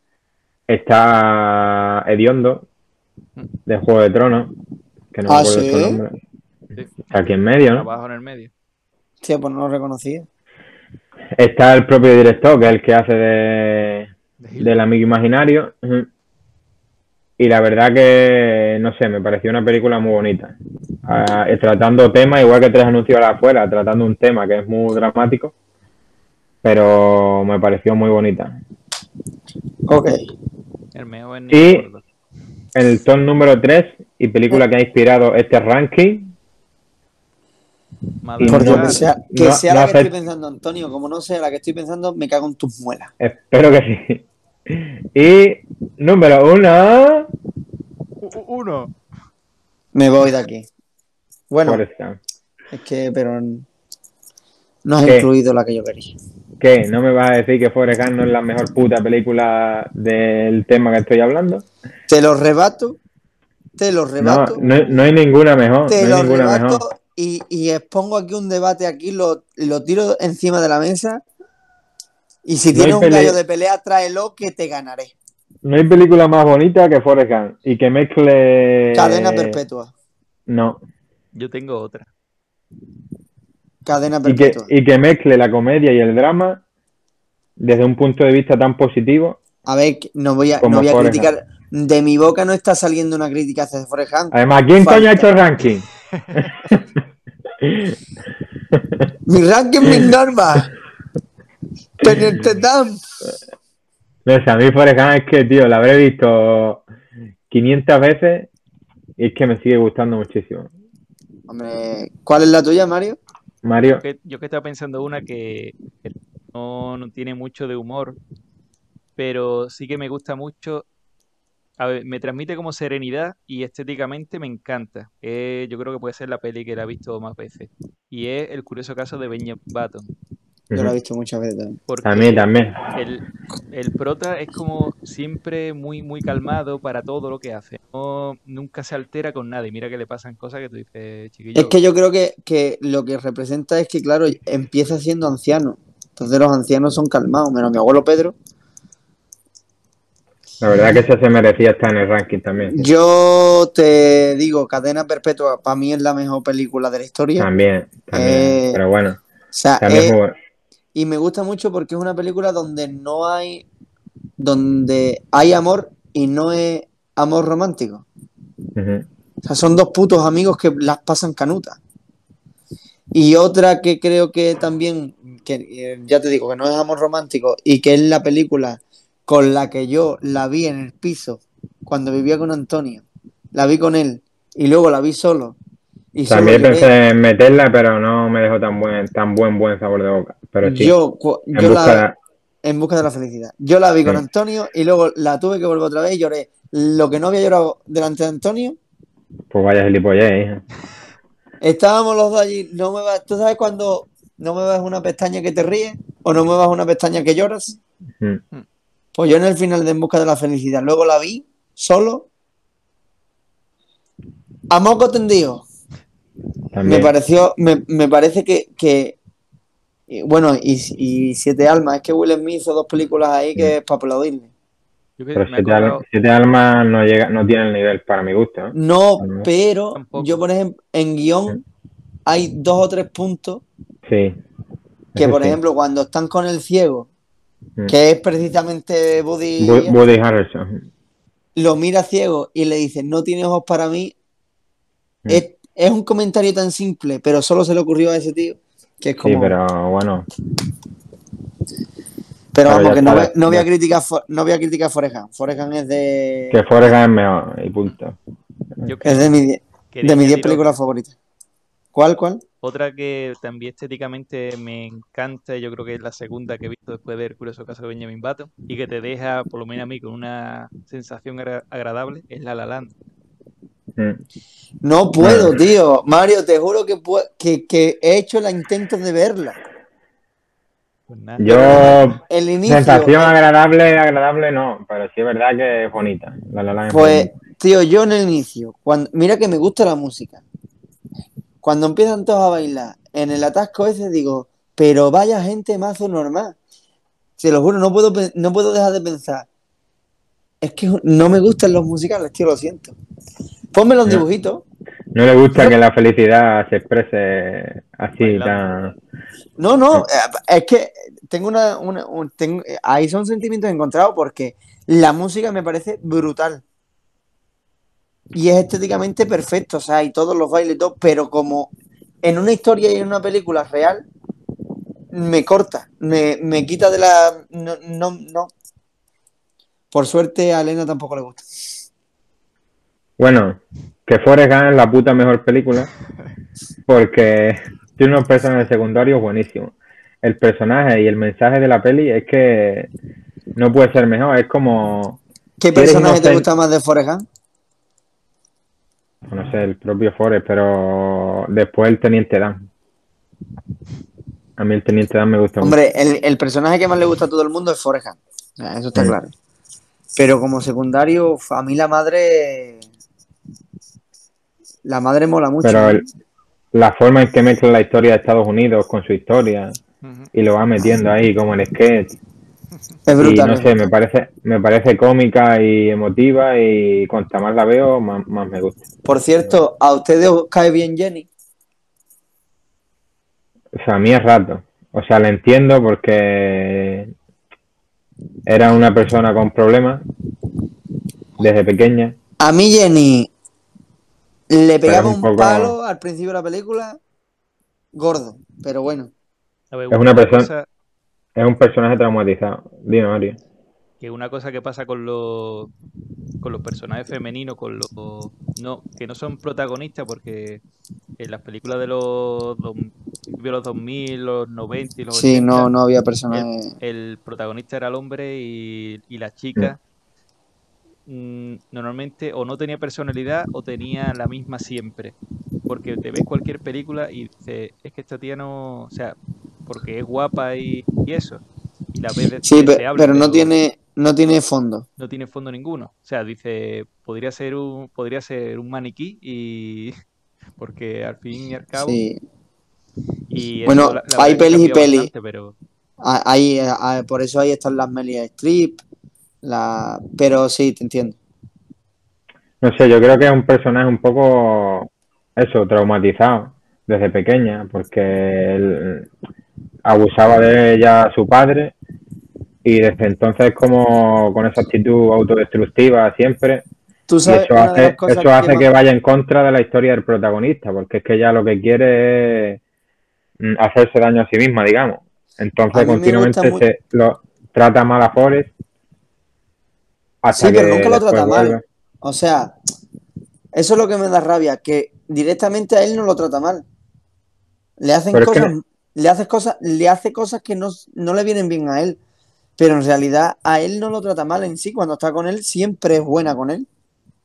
Speaker 3: Está Hediondo, de Juego de Tronos, que no
Speaker 1: Ah,
Speaker 3: me acuerdo
Speaker 1: ¿sí?
Speaker 3: su nombre.
Speaker 2: Sí.
Speaker 3: Está aquí en medio, ¿no?
Speaker 2: Abajo en el medio.
Speaker 1: Sí, pues no lo reconocía.
Speaker 3: Está el propio director, que es el que hace de,
Speaker 2: De Hitler.
Speaker 3: del amigo imaginario. Ujú. Y la verdad que, no sé, me pareció una película muy bonita. Ah, eh, tratando temas, igual que tres anuncios a la afuera, tratando un tema que es muy dramático, pero me pareció muy bonita.
Speaker 1: Ok.
Speaker 2: El mejor en
Speaker 3: Y-
Speaker 2: gordo.
Speaker 3: El top número tres y película que ha inspirado este ranking.
Speaker 2: Madre
Speaker 1: Por Dios,
Speaker 2: mía.
Speaker 1: que sea, que
Speaker 3: No-
Speaker 1: sea
Speaker 3: no
Speaker 1: la que
Speaker 3: hace-
Speaker 1: estoy pensando, Antonio. Como no sea la que estoy pensando, me cago en tus muelas.
Speaker 3: Espero que sí. Y número uno,
Speaker 2: U- u- Uno.
Speaker 1: Me voy de aquí. Bueno,
Speaker 3: Forrest Gump.
Speaker 1: es que, pero no has
Speaker 3: ¿Qué?
Speaker 1: incluido la que yo quería.
Speaker 3: ¿Qué? ¿No me vas a decir que Forrest Gump no es la mejor puta película del tema que estoy hablando?
Speaker 1: Te lo rebato, te lo
Speaker 3: No,
Speaker 1: rebato,
Speaker 3: no, no hay ninguna mejor.
Speaker 1: te
Speaker 3: no
Speaker 1: lo
Speaker 3: hay ninguna
Speaker 1: rebato
Speaker 3: mejor.
Speaker 1: y, y expongo aquí un debate aquí, lo, lo tiro encima de la mesa y si
Speaker 3: No
Speaker 1: tienes
Speaker 3: hay
Speaker 1: un
Speaker 3: pele-
Speaker 1: gallo de pelea, tráelo que te ganaré.
Speaker 3: No hay película más bonita que Forrest Gump y que mezcle...
Speaker 1: Cadena perpetua,
Speaker 3: No.
Speaker 2: Yo tengo otra.
Speaker 1: cadena
Speaker 3: Y que,
Speaker 1: perpetua.
Speaker 3: y que mezcle la comedia y el drama desde un punto de vista tan positivo.
Speaker 1: A ver, que no voy a,
Speaker 3: Como
Speaker 1: no voy a
Speaker 3: Forrest
Speaker 1: criticar, de mi boca no está saliendo una crítica hacia Forrest Gump.
Speaker 3: Además, ¿quién
Speaker 1: Falta.
Speaker 3: coño ha hecho el ranking?
Speaker 1: Mi ranking, mis normas. Teniente Dan.
Speaker 3: No sé, a mí Forrest Gump es que, tío, la habré visto quinientas veces y es que me sigue gustando muchísimo.
Speaker 1: Hombre, ¿cuál es la tuya, Mario?
Speaker 3: Mario,
Speaker 2: Que- Yo que estaba pensando una que que no, no tiene mucho de humor, pero sí que me gusta mucho. A ver, me transmite como serenidad y estéticamente me encanta. Eh, yo creo que puede ser la peli que la he visto más veces. Y es El curioso caso de Benjamin Button.
Speaker 1: Yo la he
Speaker 3: ujú,
Speaker 1: visto muchas veces también.
Speaker 2: Porque
Speaker 3: a mí también.
Speaker 2: el, el prota es como siempre muy, muy calmado para todo lo que hace. No, nunca se altera con nadie. Mira que le pasan cosas que tú dices, chiquillo.
Speaker 1: Es que yo creo que, que lo que representa es que, claro, empieza siendo anciano. Entonces los ancianos son calmados, menos mi abuelo Pedro.
Speaker 3: La verdad que esa se merecía estar en el ranking también. sí.
Speaker 1: Yo te digo, Cadena Perpetua, para mí es la mejor película de la historia.
Speaker 3: También, también.
Speaker 1: Eh,
Speaker 3: Pero bueno,
Speaker 1: O sea,
Speaker 3: también
Speaker 1: es-
Speaker 3: es muy bueno.
Speaker 1: y me gusta mucho porque es una película donde no hay, donde hay amor y no es amor romántico.
Speaker 3: Ujú.
Speaker 1: O sea, son dos putos amigos que las pasan canutas. Y otra que creo que también, que eh, ya te digo, que no es amor romántico y que es la película con la que yo la vi en el piso cuando vivía con Antonio. La vi con él y luego la vi solo. Y solo
Speaker 3: También
Speaker 1: lloré.
Speaker 3: pensé en meterla, pero no me dejó tan buen, tan buen, buen sabor de boca. Pero sí,
Speaker 1: Yo, cu-
Speaker 3: en
Speaker 1: yo
Speaker 3: busca
Speaker 1: la,
Speaker 3: de-
Speaker 1: en busca de la felicidad. Yo la vi con
Speaker 3: Sí.
Speaker 1: Antonio y luego la tuve que volver otra vez y lloré. Lo que no había llorado delante de Antonio,
Speaker 3: Pues vaya gilipollez, hija.
Speaker 1: estábamos los dos allí. No me va, ¿tú sabes cuando no me ves una pestaña que te ríe? O o no muevas una pestaña que lloras.
Speaker 3: Mm.
Speaker 1: Pues yo en el final de En busca de la felicidad, luego la vi solo, a moco tendido.
Speaker 3: También.
Speaker 1: Me pareció, me, me parece que, que y bueno, y, y Siete Almas, es que Will Smith hizo dos películas ahí que es para aplaudirle.
Speaker 2: Yo que
Speaker 3: Pero
Speaker 2: me he
Speaker 3: siete, al-
Speaker 2: acordado
Speaker 3: siete almas no llega, no tiene el nivel para mi gusto, ¿eh?
Speaker 1: No,
Speaker 3: No.
Speaker 1: pero
Speaker 2: Tampoco.
Speaker 1: yo, por ejemplo, en guión hay dos o tres puntos
Speaker 3: Sí.
Speaker 1: que,
Speaker 3: eso
Speaker 1: por
Speaker 3: sí.
Speaker 1: ejemplo, cuando están con el ciego,
Speaker 3: Mm.
Speaker 1: que es precisamente Buddy,
Speaker 3: Bu- Woody Harrelson.
Speaker 1: lo mira ciego y le dice, no tiene ojos para mí.
Speaker 3: Mm.
Speaker 1: Es, es un comentario tan simple, pero solo se le ocurrió a ese tío, que es
Speaker 3: Sí,
Speaker 1: como...
Speaker 3: pero bueno.
Speaker 1: Pero
Speaker 3: Pero
Speaker 1: vamos,
Speaker 3: ya
Speaker 1: que no voy,
Speaker 3: está,
Speaker 1: no voy a
Speaker 3: ya.
Speaker 1: criticar Fo- no voy a criticar Forrest Gump. Forrest Gump es de,
Speaker 3: Que Forrest Gump es mejor y punto.
Speaker 2: yo
Speaker 1: es de mis die-
Speaker 2: quería
Speaker 1: de mis diez
Speaker 2: añadir
Speaker 1: películas
Speaker 2: otra.
Speaker 1: favoritas. ¿Cuál, cuál?
Speaker 2: Otra que también estéticamente me encanta, yo creo que es la segunda que he visto después de El curioso caso de Benjamin Button, y que te deja, por lo menos a mí, con una sensación agra- agradable, es La La Land.
Speaker 3: Mm.
Speaker 1: No puedo, tío. Mario, te juro que, pue- que, que he hecho el intento de verla.
Speaker 2: Pues nada,
Speaker 3: Yo,
Speaker 1: El inicio,
Speaker 3: sensación
Speaker 1: eh,
Speaker 3: agradable, agradable no, pero sí es verdad que es bonita. La La Land es
Speaker 1: pues,
Speaker 3: bonita.
Speaker 1: tío, yo en el inicio, cuando, mira que me gusta la música. Cuando empiezan todos a bailar en el atasco ese, digo, pero vaya gente mazo normal. Te lo juro, no puedo, pe- no puedo dejar de pensar. Es que no me gustan los musicales, tío, lo siento. Ponme los
Speaker 3: No.
Speaker 1: dibujitos.
Speaker 3: No le gusta
Speaker 1: No.
Speaker 3: que la felicidad se exprese así
Speaker 2: Bailando.
Speaker 3: tan...
Speaker 1: No, no, eh, es que tengo una, una- un- tengo- eh, ahí son sentimientos encontrados porque la música me parece brutal. Y es estéticamente perfecto, o sea, y todos los bailes y todo, pero como en una historia y en una película real, me corta, me, me quita de la... No, no, no. Por suerte a Elena tampoco le gusta.
Speaker 3: Bueno, que Forrest Gump es la puta mejor película porque tiene unos personajes secundarios buenísimos. El personaje y el mensaje de la peli es que no puede ser mejor. Es como...
Speaker 1: ¿Qué
Speaker 3: si eres
Speaker 1: personaje te
Speaker 3: inocente-
Speaker 1: gusta más de Forrest Gump?
Speaker 3: No sé, el propio Forrest, pero después el Teniente Dan. A mí el Teniente Dan me gusta
Speaker 1: Hombre, el, el personaje que más le gusta a todo el mundo es Forrest Gump. O sea, eso está
Speaker 3: Mm.
Speaker 1: claro. Pero como secundario, a mí la madre... La madre mola mucho.
Speaker 3: mucho. Pero
Speaker 1: ¿no?
Speaker 3: el- la forma en que mezcla la historia de Estados Unidos con su historia
Speaker 2: Ujú.
Speaker 3: y lo va metiendo ahí como en sketch.
Speaker 1: Es brutal.
Speaker 3: Y no
Speaker 1: es
Speaker 3: sé, me
Speaker 1: brutal.
Speaker 3: parece, me parece cómica y emotiva y cuanta más la veo, más, más me gusta.
Speaker 1: Por cierto, ¿a ustedes os cae bien Jenny?
Speaker 3: O sea, a mí es rato. O sea, la entiendo porque era una persona con problemas desde pequeña.
Speaker 1: A mí Jenny le pegaba
Speaker 3: es un
Speaker 1: un
Speaker 3: poco-
Speaker 1: palo al principio de la película gordo, pero bueno.
Speaker 2: A ver,
Speaker 3: Es una persona-
Speaker 2: cosa,
Speaker 3: Es un personaje traumatizado. Dime, Mario.
Speaker 2: que una cosa que pasa con los con los personajes femeninos, con los no, que no son protagonistas, porque en las películas de los, dos- de los dos mil, los noventa y los
Speaker 1: Sí,
Speaker 2: ochenta,
Speaker 1: no, no había personaje.
Speaker 2: el protagonista era el hombre y, y la chica mm, normalmente o no tenía personalidad o tenía la misma siempre. Porque te ves cualquier película y dices, es que esta tía no, o sea, porque es guapa y, y eso. Y la ves de-
Speaker 1: Sí, pe-
Speaker 2: deseable,
Speaker 1: pero no tiene, no tiene fondo.
Speaker 2: no tiene fondo ninguno. O sea, dice, podría ser un, podría ser un maniquí y porque al fin y al cabo.
Speaker 1: Sí.
Speaker 2: Y
Speaker 1: Bueno,
Speaker 2: eso, la- la
Speaker 1: hay
Speaker 2: verdad que
Speaker 1: pelis y
Speaker 2: cambió
Speaker 1: pelis.
Speaker 2: bastante, pero
Speaker 1: A- Ahí, a- por eso ahí están las Melia Streep. La... Pero sí, te entiendo.
Speaker 3: No sé, yo creo que es un personaje un poco, eso, traumatizado desde pequeña, porque él abusaba de ella su padre y desde entonces como con esa actitud autodestructiva siempre,
Speaker 1: Tú
Speaker 3: y
Speaker 1: sabes,
Speaker 3: eso
Speaker 1: una de
Speaker 3: hace,
Speaker 1: las cosas
Speaker 3: eso hace
Speaker 1: que
Speaker 3: que
Speaker 1: más-
Speaker 3: vaya en contra de la historia del protagonista, porque es que ella lo que quiere es mm, hacerse daño a sí misma, digamos.
Speaker 1: A
Speaker 3: Entonces
Speaker 1: mí me
Speaker 3: continuamente
Speaker 1: gusta mu-
Speaker 3: se lo trata mal a Forrest hasta
Speaker 1: Sí, pero
Speaker 3: que
Speaker 1: nunca lo
Speaker 3: después
Speaker 1: trata mal.
Speaker 3: vuelve.
Speaker 1: O sea, eso es lo que me da rabia, que directamente a él no lo trata mal. Le hacen
Speaker 3: Pero es que
Speaker 1: cosas, le hace cosas, le hace cosas que no, no le vienen bien a él. Pero en realidad a él no lo trata mal en sí. Cuando está con él, siempre es buena con él.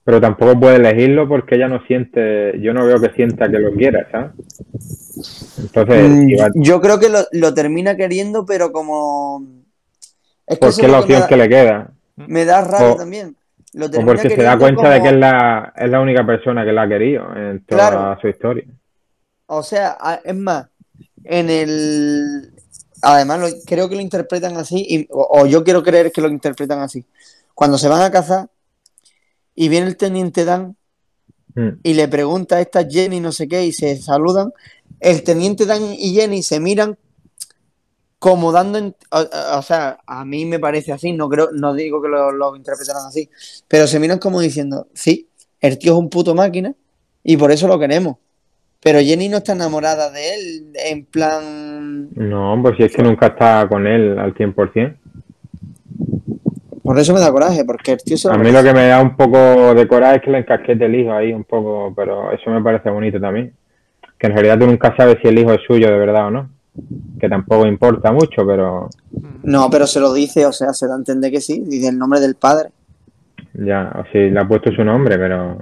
Speaker 3: pero tampoco puede elegirlo porque ella no siente, yo no veo que sienta que lo quiera, ¿sabes? Entonces,
Speaker 1: Mm,
Speaker 3: si va-
Speaker 1: yo creo que lo, lo termina queriendo, pero como... Es que
Speaker 3: porque
Speaker 1: eso
Speaker 3: es
Speaker 1: es
Speaker 3: la
Speaker 1: lo que me
Speaker 3: opción
Speaker 1: da,
Speaker 3: que le queda.
Speaker 1: me da rabia
Speaker 3: O-
Speaker 1: también. Lo
Speaker 3: O
Speaker 1: termina
Speaker 3: porque se da
Speaker 1: queriendo
Speaker 3: cuenta de que es
Speaker 1: como...
Speaker 3: la, es la única persona que la ha querido en toda
Speaker 1: Claro.
Speaker 3: su historia.
Speaker 1: O sea, a- es más, en el... Además, lo- creo que lo interpretan así, y- o, o yo quiero creer que lo interpretan así. Cuando se van a casar y viene el teniente Dan
Speaker 3: Mm.
Speaker 1: y le pregunta a esta Jenny no sé qué y se saludan, el teniente Dan y Jenny se miran como dando... en- o, o- o sea, a mí me parece así, no creo, no digo que lo, lo interpretaran así, pero se miran como diciendo, sí, el tío es un puto máquina y por eso lo queremos. Pero Jenny no está enamorada de él, en plan...
Speaker 3: No, pues si es que nunca está con él al cien por ciento.
Speaker 1: Por eso me da coraje, porque el tío se lo
Speaker 3: A mí
Speaker 1: merece.
Speaker 3: lo que me da un poco de coraje es que le encasquete el hijo ahí un poco, pero eso me parece bonito también. Que en realidad tú nunca sabes si el hijo es suyo de verdad o no. Que tampoco importa mucho, pero
Speaker 1: No, pero se lo dice, o sea, se da a entender que sí, dice el nombre del padre.
Speaker 3: ya, o si le ha puesto su nombre, pero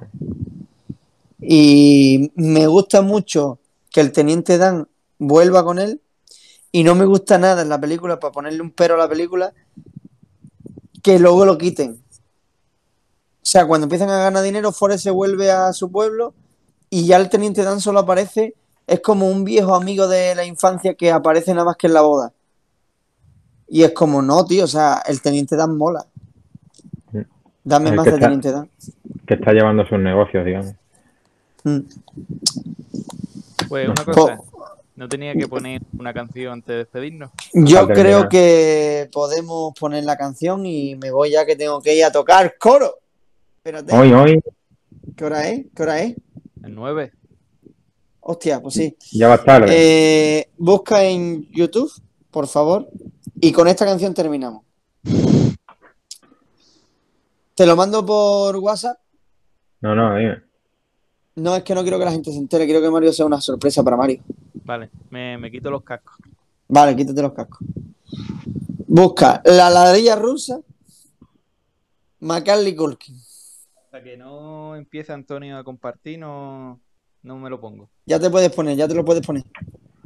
Speaker 1: Y me gusta mucho que el teniente Dan vuelva con él, y no me gusta nada en la película, para ponerle un pero a la película, que luego lo quiten. O sea, cuando empiezan a ganar dinero, Forrest se vuelve a su pueblo y ya el teniente Dan solo aparece, es como un viejo amigo de la infancia que aparece nada más que en la boda. Y es como, no, tío, o sea, el teniente Dan mola. Dame
Speaker 3: el
Speaker 1: más
Speaker 3: que
Speaker 1: de
Speaker 3: está,
Speaker 1: teniente Dan.
Speaker 3: que está llevando sus negocios, digamos.
Speaker 1: Mm.
Speaker 2: Pues una
Speaker 1: Po-
Speaker 2: cosa, ¿no tenía que poner una canción antes de despedirnos?
Speaker 1: Yo
Speaker 3: Para terminar.
Speaker 1: creo que podemos poner la canción y me voy ya que tengo que ir a tocar coro. Espérate,
Speaker 3: Hoy, hoy,
Speaker 1: ¿qué hora es? ¿Qué hora es?
Speaker 2: El nueve.
Speaker 1: Hostia, pues sí.
Speaker 3: ya va tarde.
Speaker 1: Eh, busca en YouTube, por favor, y con esta canción terminamos. Te lo mando por WhatsApp.
Speaker 3: No, no, dime.
Speaker 1: No, es que no quiero que la gente se entere, quiero que Mario sea una sorpresa para Mario.
Speaker 2: Vale, me, me quito los cascos.
Speaker 1: Vale, quítate los cascos. Busca La ladrilla rusa, Macaulay Culkin.
Speaker 2: Hasta que no empiece Antonio a compartir, no, no me lo pongo.
Speaker 1: Ya te puedes poner, ya te lo puedes poner.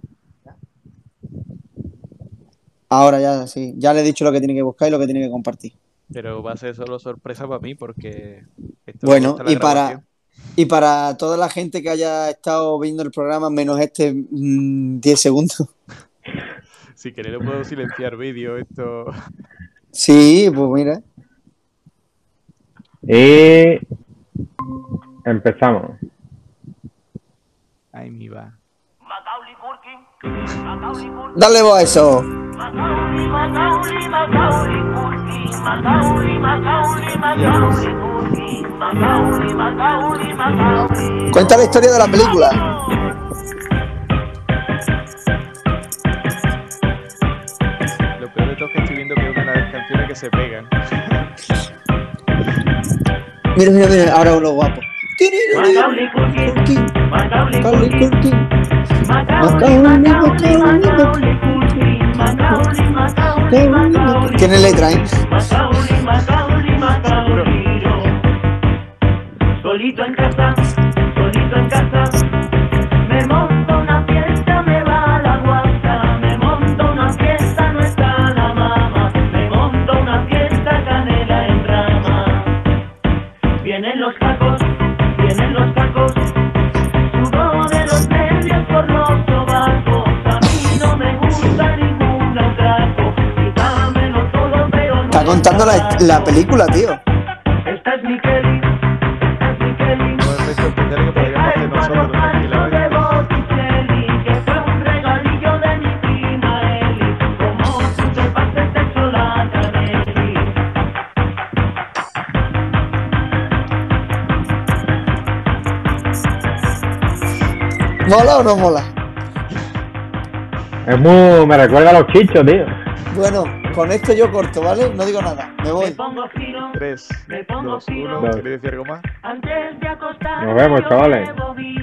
Speaker 1: Ahora ya, sí. Ya le he dicho lo que tiene que buscar y lo que tiene que compartir.
Speaker 2: Pero va a ser solo sorpresa para mí porque esto
Speaker 1: Bueno,
Speaker 2: está la
Speaker 1: y para,
Speaker 2: grabación.
Speaker 1: y para toda la gente que haya estado viendo el programa, menos este mm, diez segundos.
Speaker 2: Si queréis lo puedo silenciar vídeo, esto...
Speaker 1: Sí, pues mira.
Speaker 3: Y empezamos.
Speaker 2: Ay, mi va.
Speaker 1: Dale voz a eso. Cuenta la historia de la película.
Speaker 2: Lo peor de todo es que estoy viendo que es una de las canciones que se pegan.
Speaker 1: Mira, mira, mira, ahora uno guapo. Culkin, Macaulay Culkin. Macaulay, Macaulay, Macaulay. Tiene letra, ¿eh?
Speaker 7: Solito en casa, solito en casa, me monto una fiesta, me va la guasa, me monto una fiesta, no está la mamá, me monto una fiesta, canela en rama. Vienen los tacos, vienen los tacos, sudo de los nervios por los sobacos, a mí no me gusta ningún atraco, quítamelo todo pero no.
Speaker 1: Está contando la, la película, tío.
Speaker 7: Esta es mi Kelly, esta es mi Kelly.
Speaker 2: Un efecto especial que podríamos hacer nosotros tranquilamente.
Speaker 7: Que fue un regalillo de mi prima Eli. Como tú te pases de chocolate, Eli.
Speaker 1: ¿Mola o no mola?
Speaker 3: Es muy, me recuerda a los chichos, tío.
Speaker 1: Bueno, con esto yo corto, ¿vale? No digo nada. Me
Speaker 7: Me
Speaker 1: voy.
Speaker 7: pongo fino
Speaker 2: tres,
Speaker 7: Me pongo
Speaker 2: dos, uno.
Speaker 7: fino.
Speaker 2: ¿Queréis decir algo más?
Speaker 7: antes de acostarme.
Speaker 3: Nos vemos,
Speaker 7: yo
Speaker 3: chavales.
Speaker 7: bebo vino.